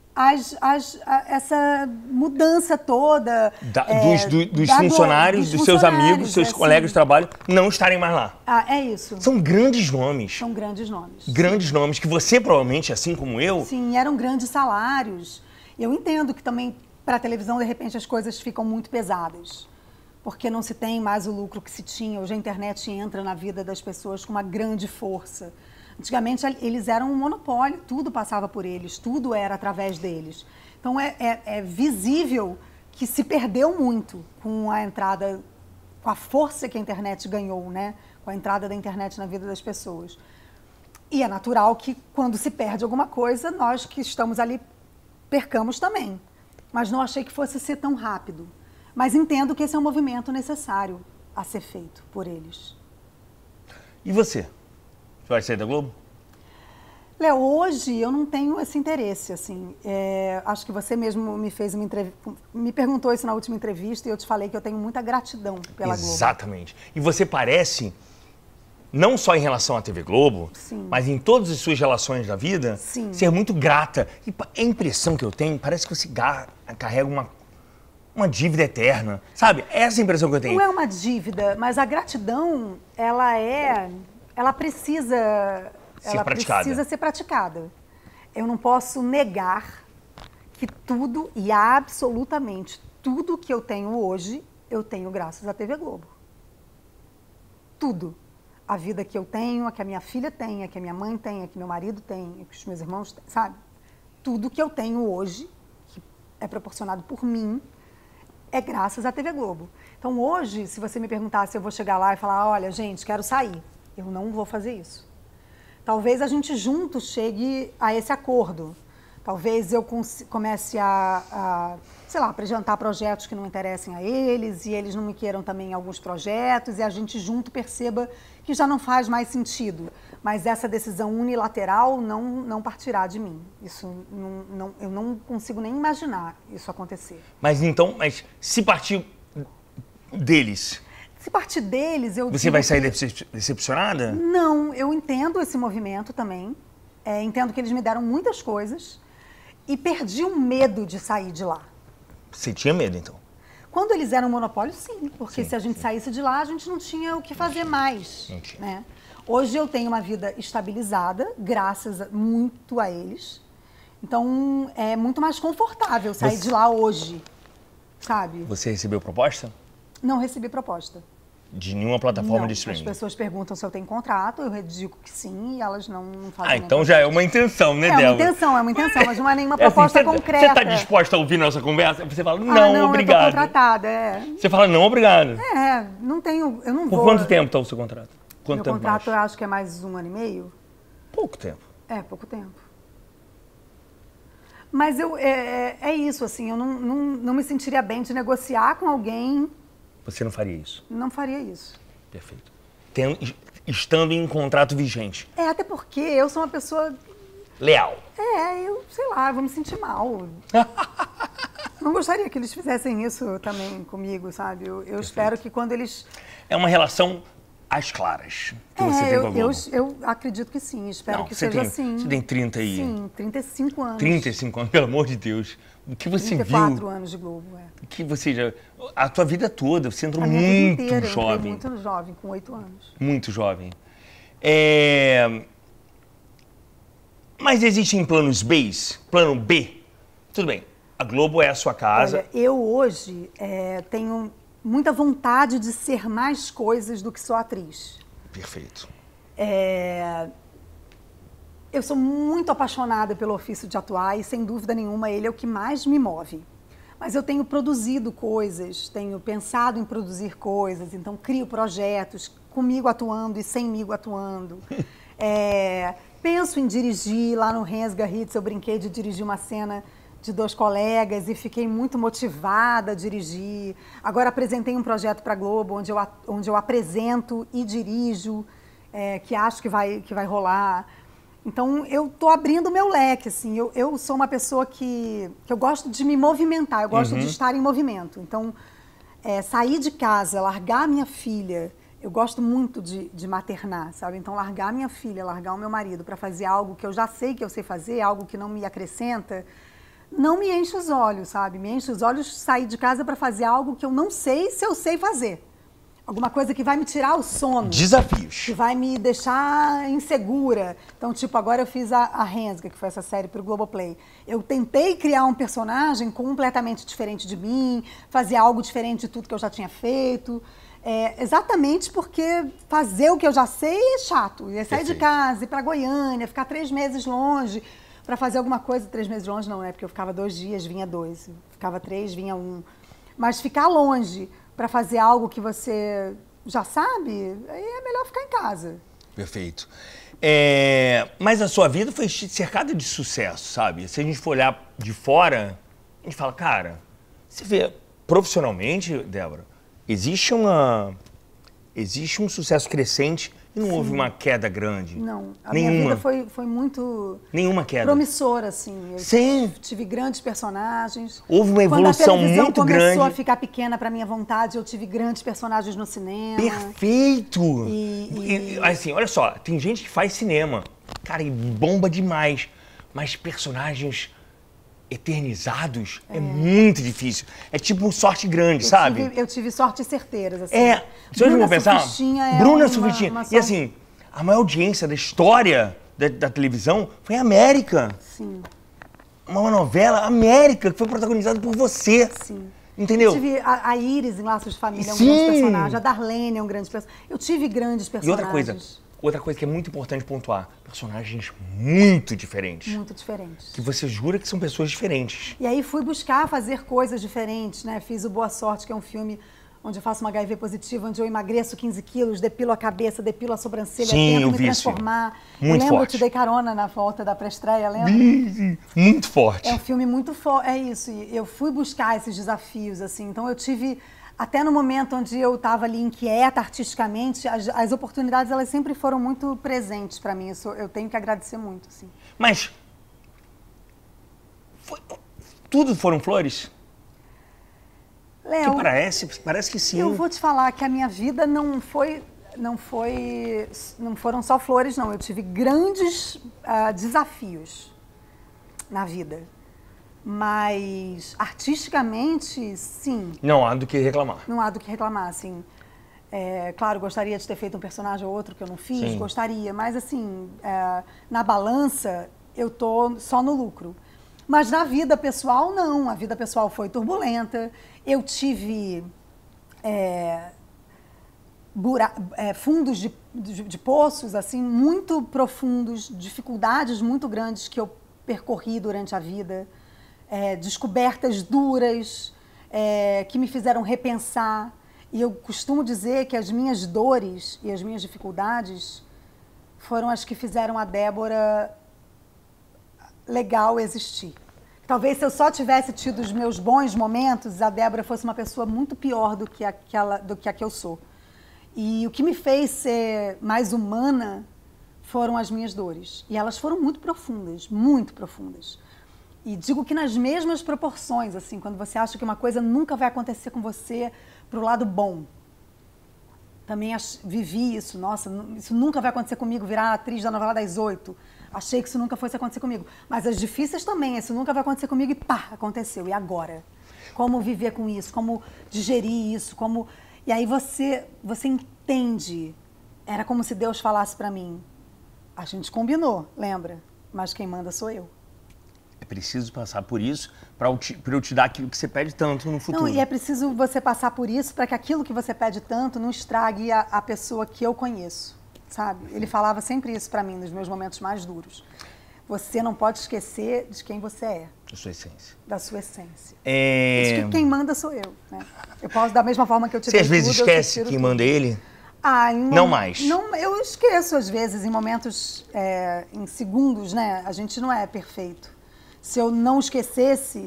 Speaker 2: Essa mudança toda
Speaker 1: dos funcionários, dos seus amigos, seus colegas de trabalho não estarem mais lá.
Speaker 2: É isso.
Speaker 1: São grandes nomes.
Speaker 2: São grandes nomes.
Speaker 1: Grandes nomes que você provavelmente, assim como eu...
Speaker 2: Sim, eram grandes salários. Eu entendo que também para a televisão, de repente, as coisas ficam muito pesadas. Porque não se tem mais o lucro que se tinha. Hoje a internet entra na vida das pessoas com uma grande força. Antigamente, eles eram um monopólio, tudo passava por eles, tudo era através deles. Então, é visível que se perdeu muito com a entrada, com a força que a internet ganhou, né? Com a entrada da internet na vida das pessoas. E é natural que quando se perde alguma coisa, nós que estamos ali percamos também. Mas não achei que fosse ser tão rápido. Mas entendo que esse é um movimento necessário a ser feito por eles.
Speaker 1: E você? Você vai sair da Globo?
Speaker 2: Léo, hoje eu não tenho esse interesse, assim. Acho que você mesmo me perguntou isso na última entrevista e eu te falei que eu tenho muita gratidão pela Globo.
Speaker 1: Exatamente. E você parece, não só em relação à TV Globo,
Speaker 2: Sim.
Speaker 1: mas em todas as suas relações da vida,
Speaker 2: Sim.
Speaker 1: ser muito grata. E a impressão que eu tenho, parece que você carrega uma dívida eterna, sabe? Essa é a impressão que eu tenho.
Speaker 2: Não é uma dívida, mas a gratidão, ela precisa ser praticada. Eu não posso negar que tudo e absolutamente tudo que eu tenho hoje, eu tenho graças à TV Globo. Tudo. A vida que eu tenho, a que a minha filha tem, a que a minha mãe tem, a que meu marido tem, a que os meus irmãos têm, sabe? Tudo que eu tenho hoje, que é proporcionado por mim, é graças à TV Globo. Então hoje, se você me perguntar se eu vou chegar lá e falar, olha, gente, quero sair, eu não vou fazer isso. Talvez a gente juntos chegue a esse acordo. Talvez eu comece sei lá, apresentar projetos que não interessem a eles e eles não me queiram também em alguns projetos e a gente junto perceba que já não faz mais sentido. Mas essa decisão unilateral não partirá de mim. Isso eu não consigo nem imaginar isso acontecer.
Speaker 1: Mas se partir deles...
Speaker 2: Se partir deles, eu
Speaker 1: Você vai sair decepcionada?
Speaker 2: Não, eu entendo esse movimento também. Entendo que eles me deram muitas coisas e perdi o medo de sair de lá.
Speaker 1: Você tinha medo, então?
Speaker 2: Quando eles eram monopólio, sim. Porque
Speaker 1: Sim,
Speaker 2: se a gente saísse de lá, a gente não tinha o que fazer mais. Né? Hoje eu tenho uma vida estabilizada, graças muito a eles. Então, é muito mais confortável sair de lá hoje, sabe?
Speaker 1: Você recebeu proposta?
Speaker 2: Não recebi proposta.
Speaker 1: De nenhuma plataforma
Speaker 2: não,
Speaker 1: de streaming?
Speaker 2: As pessoas perguntam se eu tenho contrato, eu digo que sim e elas não fazem.
Speaker 1: Então já é uma intenção, né,
Speaker 2: Débora?
Speaker 1: É
Speaker 2: uma intenção, mas não é nenhuma proposta concreta.
Speaker 1: Você está disposta a ouvir nossa conversa? Você fala, não, obrigado.
Speaker 2: Eu tô contratada,
Speaker 1: Você fala, não, obrigado.
Speaker 2: Não tenho, eu não vou.
Speaker 1: Por quanto tempo está o seu contrato?
Speaker 2: Meu contrato eu acho que é mais 1 ano e meio.
Speaker 1: Pouco tempo.
Speaker 2: Pouco tempo. Mas é isso, assim, eu não me sentiria bem de negociar com alguém.
Speaker 1: Você não faria isso?
Speaker 2: Não faria isso.
Speaker 1: Perfeito. Estando em contrato vigente.
Speaker 2: Até porque eu sou uma pessoa...
Speaker 1: Leal.
Speaker 2: Eu, sei lá, eu vou me sentir mal. Não gostaria que eles fizessem isso também comigo, sabe? Eu espero que quando eles... É
Speaker 1: uma relação às claras que você tem com a Globo.
Speaker 2: Eu acredito que sim, espero que seja assim.
Speaker 1: Você tem 30 aí?
Speaker 2: Sim, 35 anos.
Speaker 1: 35 anos, pelo amor de Deus. O que você
Speaker 2: 34
Speaker 1: viu?
Speaker 2: Anos de Globo,
Speaker 1: O que você já... A tua vida toda, você entrou
Speaker 2: muito
Speaker 1: inteira, jovem.
Speaker 2: Muito jovem, com 8 anos.
Speaker 1: Muito jovem. Mas existem planos B? Plano B? Tudo bem, a Globo é a sua casa.
Speaker 2: Olha, eu hoje tenho muita vontade de ser mais coisas do que só atriz.
Speaker 1: Perfeito.
Speaker 2: Eu sou muito apaixonada pelo ofício de atuar e, sem dúvida nenhuma, ele é o que mais me move. Mas eu tenho produzido coisas, tenho pensado em produzir coisas, então crio projetos comigo atuando e semigo atuando. Penso em dirigir, lá no Rensga Hits eu brinquei de dirigir uma cena de 2 colegas e fiquei muito motivada a dirigir. Agora apresentei um projeto para a Globo onde eu apresento e dirijo, que acho que vai rolar. Então, eu estou abrindo o meu leque, assim. Eu sou uma pessoa que eu gosto de me movimentar, eu gosto de estar em movimento. Então, sair de casa, largar a minha filha, eu gosto muito de maternar, sabe? Então, largar a minha filha, largar o meu marido para fazer algo que eu já sei que eu sei fazer, algo que não me acrescenta, não me enche os olhos, sabe? Me enche os olhos sair de casa para fazer algo que eu não sei se eu sei fazer. Alguma coisa que vai me tirar o sono.
Speaker 1: Desafios.
Speaker 2: Que vai me deixar insegura. Então, tipo, agora eu fiz a Rensga, que foi essa série para o Globoplay. Eu tentei criar um personagem completamente diferente de mim, fazer algo diferente de tudo que eu já tinha feito. Exatamente porque fazer o que eu já sei é chato. É sair de casa, ir para Goiânia, ficar 3 meses longe para fazer alguma coisa. 3 meses longe não, né? Porque eu ficava 2 dias, vinha 2. Ficava 3, vinha 1. Mas ficar longe para fazer algo que você já sabe, aí é melhor ficar em casa.
Speaker 1: Perfeito. Mas a sua vida foi cercada de sucesso, sabe? Se a gente for olhar de fora, a gente fala, cara, você vê profissionalmente, Débora, existe um sucesso crescente e não houve uma queda grande.
Speaker 2: Não, a
Speaker 1: nenhuma.
Speaker 2: minha vida foi muito
Speaker 1: Nenhuma queda.
Speaker 2: promissora, assim. Eu
Speaker 1: Sim.
Speaker 2: tive grandes personagens.
Speaker 1: Houve uma evolução muito
Speaker 2: Quando a televisão
Speaker 1: grande.
Speaker 2: começou a ficar pequena para minha vontade, eu tive grandes personagens no cinema.
Speaker 1: Perfeito! Assim, olha só, tem gente que faz cinema, cara, e bomba demais, mas personagens eternizados é muito difícil. É tipo sorte grande, sabe?
Speaker 2: Eu tive sortes certeiras, assim.
Speaker 1: Se hoje eu vou pensar, Bruna Surfistinha.
Speaker 2: uma
Speaker 1: E
Speaker 2: sorte...
Speaker 1: assim, a maior audiência da história da televisão foi a América.
Speaker 2: Sim.
Speaker 1: Uma novela América, que foi protagonizada por você.
Speaker 2: Sim.
Speaker 1: Entendeu?
Speaker 2: Eu tive a Iris em Laços de Família, é um
Speaker 1: Sim.
Speaker 2: grande personagem. A Darlene é um grande personagem. Eu tive grandes
Speaker 1: E
Speaker 2: personagens.
Speaker 1: outra coisa que é muito importante pontuar, personagens muito diferentes.
Speaker 2: Muito diferentes.
Speaker 1: Que você jura que são pessoas diferentes.
Speaker 2: E aí fui buscar fazer coisas diferentes, né? Fiz o Boa Sorte, que é um filme onde eu faço uma HIV positiva, onde eu emagreço 15 quilos, depilo a cabeça, depilo a sobrancelha,
Speaker 1: Sim,
Speaker 2: tento
Speaker 1: eu
Speaker 2: me
Speaker 1: vi isso.
Speaker 2: transformar.
Speaker 1: Muito
Speaker 2: eu lembro,
Speaker 1: forte.
Speaker 2: eu te dei carona na volta da pré-estreia, lembra?
Speaker 1: Muito forte.
Speaker 2: É um filme muito forte, é isso. E eu fui buscar esses desafios, assim. Então eu tive, até no momento onde eu estava ali inquieta artisticamente, as oportunidades, elas sempre foram muito presentes para mim. Isso eu tenho que agradecer muito, assim.
Speaker 1: Mas tudo foram flores?
Speaker 2: Léo,
Speaker 1: Que parece que sim.
Speaker 2: eu vou te falar que a minha vida não foram só flores, não. Eu tive grandes desafios na vida. Mas, artisticamente, sim.
Speaker 1: Não há do que reclamar.
Speaker 2: Não há do que reclamar, assim. Claro, gostaria de ter feito um personagem ou outro que eu não fiz,
Speaker 1: Sim.
Speaker 2: gostaria. Mas, assim, na balança, eu tô só no lucro. Mas na vida pessoal, não. A vida pessoal foi turbulenta. Eu tive fundos de poços, assim, muito profundos, dificuldades muito grandes que eu percorri durante a vida, descobertas duras que me fizeram repensar. E eu costumo dizer que as minhas dores e as minhas dificuldades foram as que fizeram a Débora legal existir. Talvez se eu só tivesse tido os meus bons momentos, a Débora fosse uma pessoa muito pior do que a que eu sou. E o que me fez ser mais humana foram as minhas dores. E elas foram muito profundas, muito profundas. E digo que nas mesmas proporções, assim, quando você acha que uma coisa nunca vai acontecer com você pro lado bom. Também vivi isso, nossa, isso nunca vai acontecer comigo, virar atriz da novela das 8. Achei que isso nunca fosse acontecer comigo. Mas as difíceis também, isso nunca vai acontecer comigo e pá, aconteceu. E agora? Como viver com isso? Como digerir isso? Como... E aí você entende. Era como se Deus falasse pra mim. A gente combinou, lembra? Mas quem manda sou eu.
Speaker 1: É preciso passar por isso para eu te dar aquilo que você pede tanto no futuro.
Speaker 2: Não, e é preciso você passar por isso para que aquilo que você pede tanto não estrague a pessoa que eu conheço. Sabe? Ele falava sempre isso para mim nos meus momentos mais duros. Você não pode esquecer de quem você é.
Speaker 1: Da sua essência.
Speaker 2: Da sua essência. Isso que quem manda sou eu. Né? Eu posso, da mesma forma que eu te
Speaker 1: Você
Speaker 2: dei
Speaker 1: às vezes
Speaker 2: tudo, eu te
Speaker 1: esquece
Speaker 2: tiro
Speaker 1: quem
Speaker 2: tudo.
Speaker 1: manda ele?
Speaker 2: Não
Speaker 1: mais.
Speaker 2: Não, eu esqueço às vezes, em momentos, em segundos, né? A gente não é perfeito. Se eu não esquecesse,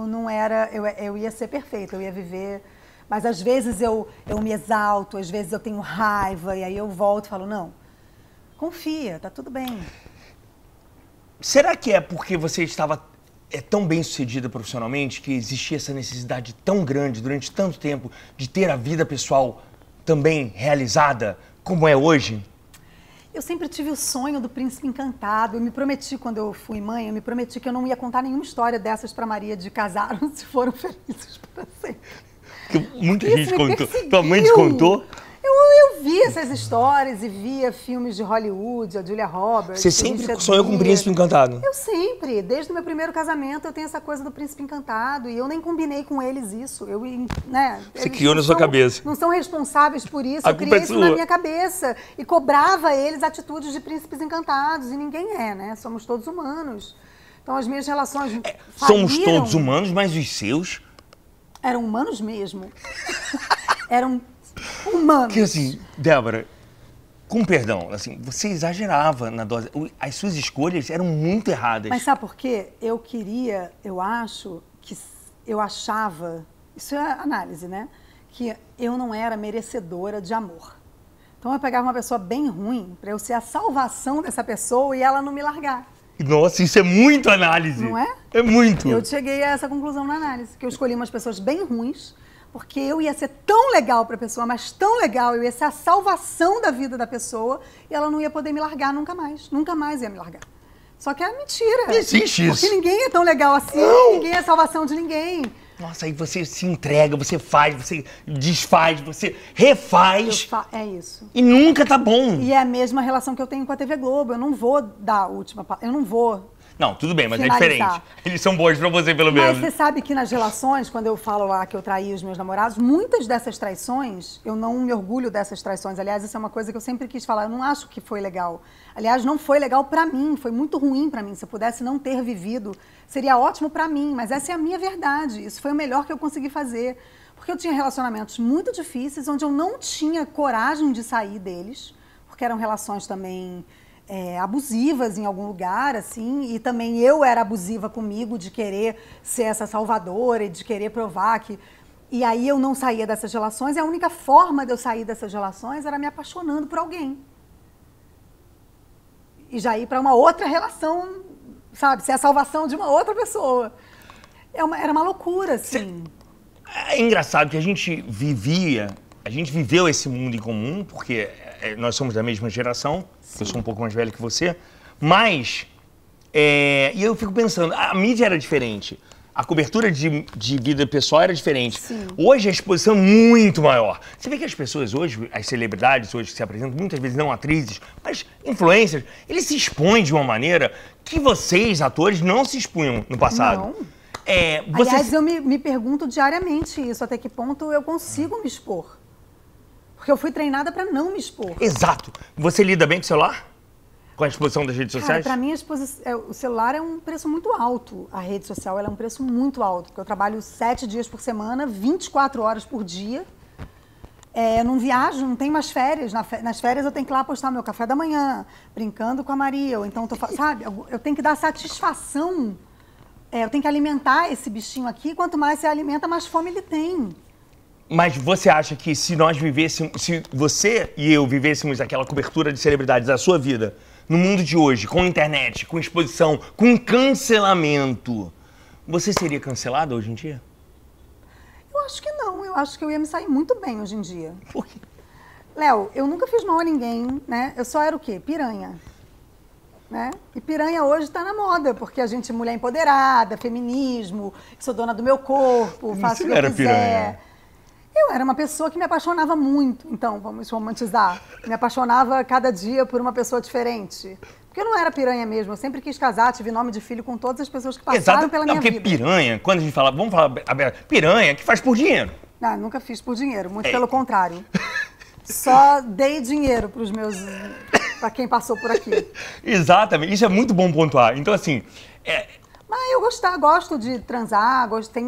Speaker 2: eu ia ser perfeita, eu ia viver... Mas às vezes eu me exalto, às vezes eu tenho raiva, e aí eu volto e falo, não, confia, tá tudo bem.
Speaker 1: Será que é porque você estava tão bem sucedida profissionalmente que existia essa necessidade tão grande durante tanto tempo de ter a vida pessoal também realizada como é hoje?
Speaker 2: Eu sempre tive o sonho do príncipe encantado. Eu me prometi, quando eu fui mãe, eu me prometi que eu não ia contar nenhuma história dessas para Maria de casaram-se e foram felizes para sempre.
Speaker 1: Muita
Speaker 2: Isso
Speaker 1: gente
Speaker 2: me
Speaker 1: contou.
Speaker 2: perseguiu.
Speaker 1: Tua mãe te contou?
Speaker 2: Eu vi essas histórias e via filmes de Hollywood, a Julia Roberts.
Speaker 1: Você sempre sonhou com o príncipe encantado?
Speaker 2: Eu sempre. Desde o meu primeiro casamento eu tenho essa coisa do príncipe encantado e eu nem combinei com eles isso.
Speaker 1: Você criou na sua cabeça.
Speaker 2: Não são responsáveis por isso.
Speaker 1: A
Speaker 2: Eu
Speaker 1: culpa
Speaker 2: criei
Speaker 1: é
Speaker 2: isso
Speaker 1: sua.
Speaker 2: na minha cabeça e cobrava eles atitudes de príncipes encantados. E ninguém é, né? Somos todos humanos. Então as minhas relações
Speaker 1: Somos
Speaker 2: faliram.
Speaker 1: todos humanos, mas os seus...
Speaker 2: Eram humanos mesmo. Eram humanos.
Speaker 1: Porque assim, Débora, com perdão, assim, você exagerava na dose. As suas escolhas eram muito erradas.
Speaker 2: Mas sabe por quê? Eu achava, isso é análise, né? Que eu não era merecedora de amor. Então eu pegava uma pessoa bem ruim para eu ser a salvação dessa pessoa e ela não me largar.
Speaker 1: Nossa, isso é muito análise.
Speaker 2: Não é?
Speaker 1: É muito.
Speaker 2: Eu cheguei a essa conclusão na análise, que eu escolhi umas pessoas bem ruins, porque eu ia ser tão legal para a pessoa, mas tão legal, eu ia ser a salvação da vida da pessoa e ela não ia poder me largar nunca mais ia me largar. Só que é mentira.
Speaker 1: Não existe isso.
Speaker 2: Porque ninguém é tão legal assim, ninguém é salvação de ninguém.
Speaker 1: Nossa, aí você se entrega, você faz, você desfaz, você refaz.
Speaker 2: É isso.
Speaker 1: E nunca tá bom.
Speaker 2: E é a mesma relação que eu tenho com a TV Globo. Eu não vou dar a última palavra. Eu não vou.
Speaker 1: Não, tudo bem, mas
Speaker 2: finalizar.
Speaker 1: É diferente. Eles são bons pra você, pelo menos.
Speaker 2: Mas você sabe que nas relações, quando eu falo lá que eu traí os meus namorados, muitas dessas traições, eu não me orgulho dessas traições. Aliás, isso é uma coisa que eu sempre quis falar. Eu não acho que foi legal. Aliás, não foi legal pra mim. Foi muito ruim pra mim. Se eu pudesse não ter vivido, seria ótimo pra mim. Mas essa é a minha verdade. Isso foi o melhor que eu consegui fazer. Porque eu tinha relacionamentos muito difíceis, onde eu não tinha coragem de sair deles. Porque eram relações também... abusivas em algum lugar, assim, e também eu era abusiva comigo de querer ser essa salvadora e de querer provar que... E aí eu não saía dessas relações e a única forma de eu sair dessas relações era me apaixonando por alguém. E já ir para uma outra relação, sabe? Ser a salvação de uma outra pessoa. Era uma loucura, assim.
Speaker 1: É engraçado que a gente viveu esse mundo em comum, porque nós somos da mesma geração. Sim. Eu sou um pouco mais velho que você, mas e eu fico pensando, a mídia era diferente, a cobertura de vida pessoal era diferente.
Speaker 2: Sim.
Speaker 1: Hoje a exposição é muito maior. Você vê que as pessoas hoje, as celebridades hoje que se apresentam, muitas vezes não atrizes, mas influencers, eles se expõem de uma maneira que vocês, atores, não se expunham no passado.
Speaker 2: Não. Aliás, eu me pergunto diariamente isso, até que ponto eu consigo me expor. Porque eu fui treinada para não me expor.
Speaker 1: Exato. Você lida bem com o celular? Com a exposição das redes sociais?
Speaker 2: Para mim, o celular é um preço muito alto. A rede social ela é um preço muito alto. Porque eu trabalho 7 dias por semana, 24 horas por dia. Eu não viajo, não tenho mais férias. Nas férias eu tenho que ir lá postar meu café da manhã, brincando com a Maria. Ou então, sabe, eu tenho que dar satisfação. Eu tenho que alimentar esse bichinho aqui. Quanto mais você alimenta, mais fome ele tem.
Speaker 1: Mas você acha que se você e eu vivêssemos aquela cobertura de celebridades da sua vida, no mundo de hoje, com internet, com exposição, com cancelamento, você seria cancelada hoje em dia?
Speaker 2: Eu acho que não. Eu acho que eu ia me sair muito bem hoje em dia.
Speaker 1: Por quê?
Speaker 2: Léo, eu nunca fiz mal a ninguém, né? Eu só era o quê? Piranha. Né? E piranha hoje está na moda, porque a gente é mulher empoderada, feminismo, sou dona do meu corpo, faço o que eu quiser. Piranha. Eu era uma pessoa que me apaixonava muito, então, vamos romantizar. Me apaixonava cada dia por uma pessoa diferente. Porque eu não era piranha mesmo, eu sempre quis casar, tive nome de filho com todas as pessoas que passaram pela minha vida.
Speaker 1: Porque piranha, quando a gente fala, vamos falar, piranha que faz por dinheiro.
Speaker 2: Não, nunca fiz por dinheiro, muito pelo contrário. Só dei dinheiro para os meus... para quem passou por aqui.
Speaker 1: Exatamente, isso é muito bom pontuar. Então, assim...
Speaker 2: Mas eu gosto de transar,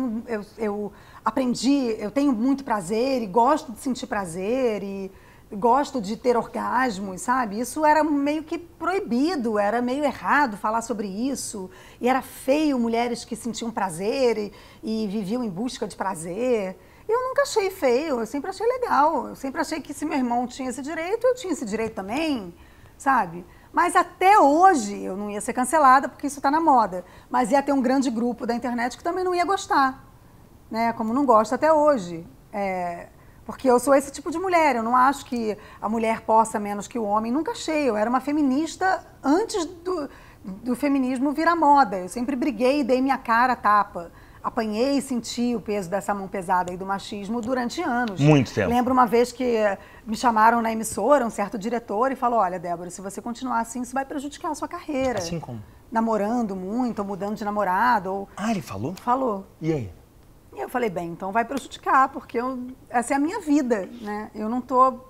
Speaker 2: eu aprendi, eu tenho muito prazer e gosto de sentir prazer e gosto de ter orgasmos, sabe? Isso era meio que proibido, era meio errado falar sobre isso. E era feio mulheres que sentiam prazer e viviam em busca de prazer. Eu nunca achei feio, eu sempre achei legal. Eu sempre achei que se meu irmão tinha esse direito, eu tinha esse direito também, sabe? Mas até hoje eu não ia ser cancelada porque isso está na moda. Mas ia ter um grande grupo da internet que também não ia gostar, né? Como não gosta até hoje. Porque eu sou esse tipo de mulher, eu não acho que a mulher possa menos que o homem, nunca achei. Eu era uma feminista antes do feminismo virar moda. Eu sempre briguei e dei minha cara a tapa. Apanhei e senti o peso dessa mão pesada aí do machismo durante anos.
Speaker 1: Muito tempo.
Speaker 2: Lembro uma vez que me chamaram na emissora, um certo diretor, e falou, olha, Débora, se você continuar assim, isso vai prejudicar a sua carreira.
Speaker 1: Assim como?
Speaker 2: Namorando muito, ou mudando de namorado. Ou...
Speaker 1: Ah, ele falou?
Speaker 2: Falou.
Speaker 1: E aí?
Speaker 2: E eu falei, bem, então vai prejudicar, porque essa é a minha vida, né? Eu não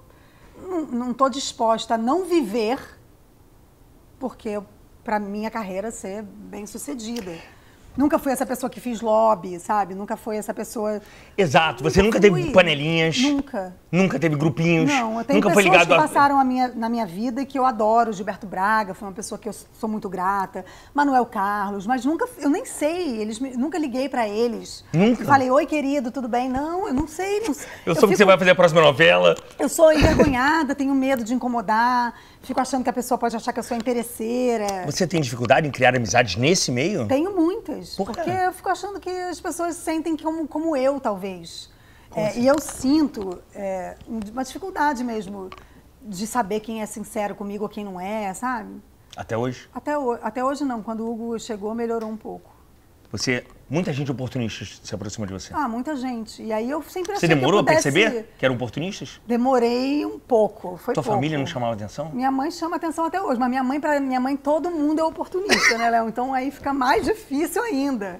Speaker 2: tô disposta a não viver, porque para minha carreira ser bem-sucedida. Nunca fui essa pessoa que fiz lobby, sabe? Nunca fui essa pessoa...
Speaker 1: Exato. Você nunca teve panelinhas?
Speaker 2: Nunca.
Speaker 1: Nunca teve grupinhos?
Speaker 2: Não, eu tenho
Speaker 1: nunca
Speaker 2: pessoas
Speaker 1: foi ligado
Speaker 2: que passaram na minha vida e que eu adoro. Gilberto Braga foi uma pessoa que eu sou muito grata. Manuel Carlos, mas nunca... Eu nem sei. Nunca liguei pra eles.
Speaker 1: Nunca?
Speaker 2: Falei, oi, querido, tudo bem? Não, eu não sei.
Speaker 1: Eu soube que você vai fazer a próxima novela.
Speaker 2: Eu sou envergonhada, tenho medo de incomodar. Fico achando que a pessoa pode achar que eu sou interesseira.
Speaker 1: Você tem dificuldade em criar amizades nesse meio?
Speaker 2: Tenho muitas.
Speaker 1: Por quê?
Speaker 2: Porque eu fico achando que as pessoas sentem como eu, talvez. E eu sinto uma dificuldade mesmo de saber quem é sincero comigo ou quem não é, sabe?
Speaker 1: Até hoje?
Speaker 2: Até hoje não. Quando o Hugo chegou, melhorou um pouco.
Speaker 1: Muita gente oportunista se aproxima de você.
Speaker 2: Ah, muita gente. E aí eu sempre achei
Speaker 1: Você demorou
Speaker 2: que eu pudesse...
Speaker 1: a perceber que eram oportunistas?
Speaker 2: Demorei um pouco. Foi
Speaker 1: Tua
Speaker 2: pouco.
Speaker 1: família não chamava atenção?
Speaker 2: Minha mãe chama atenção até hoje, mas pra minha mãe todo mundo é oportunista, né, Léo? Então aí fica mais difícil ainda.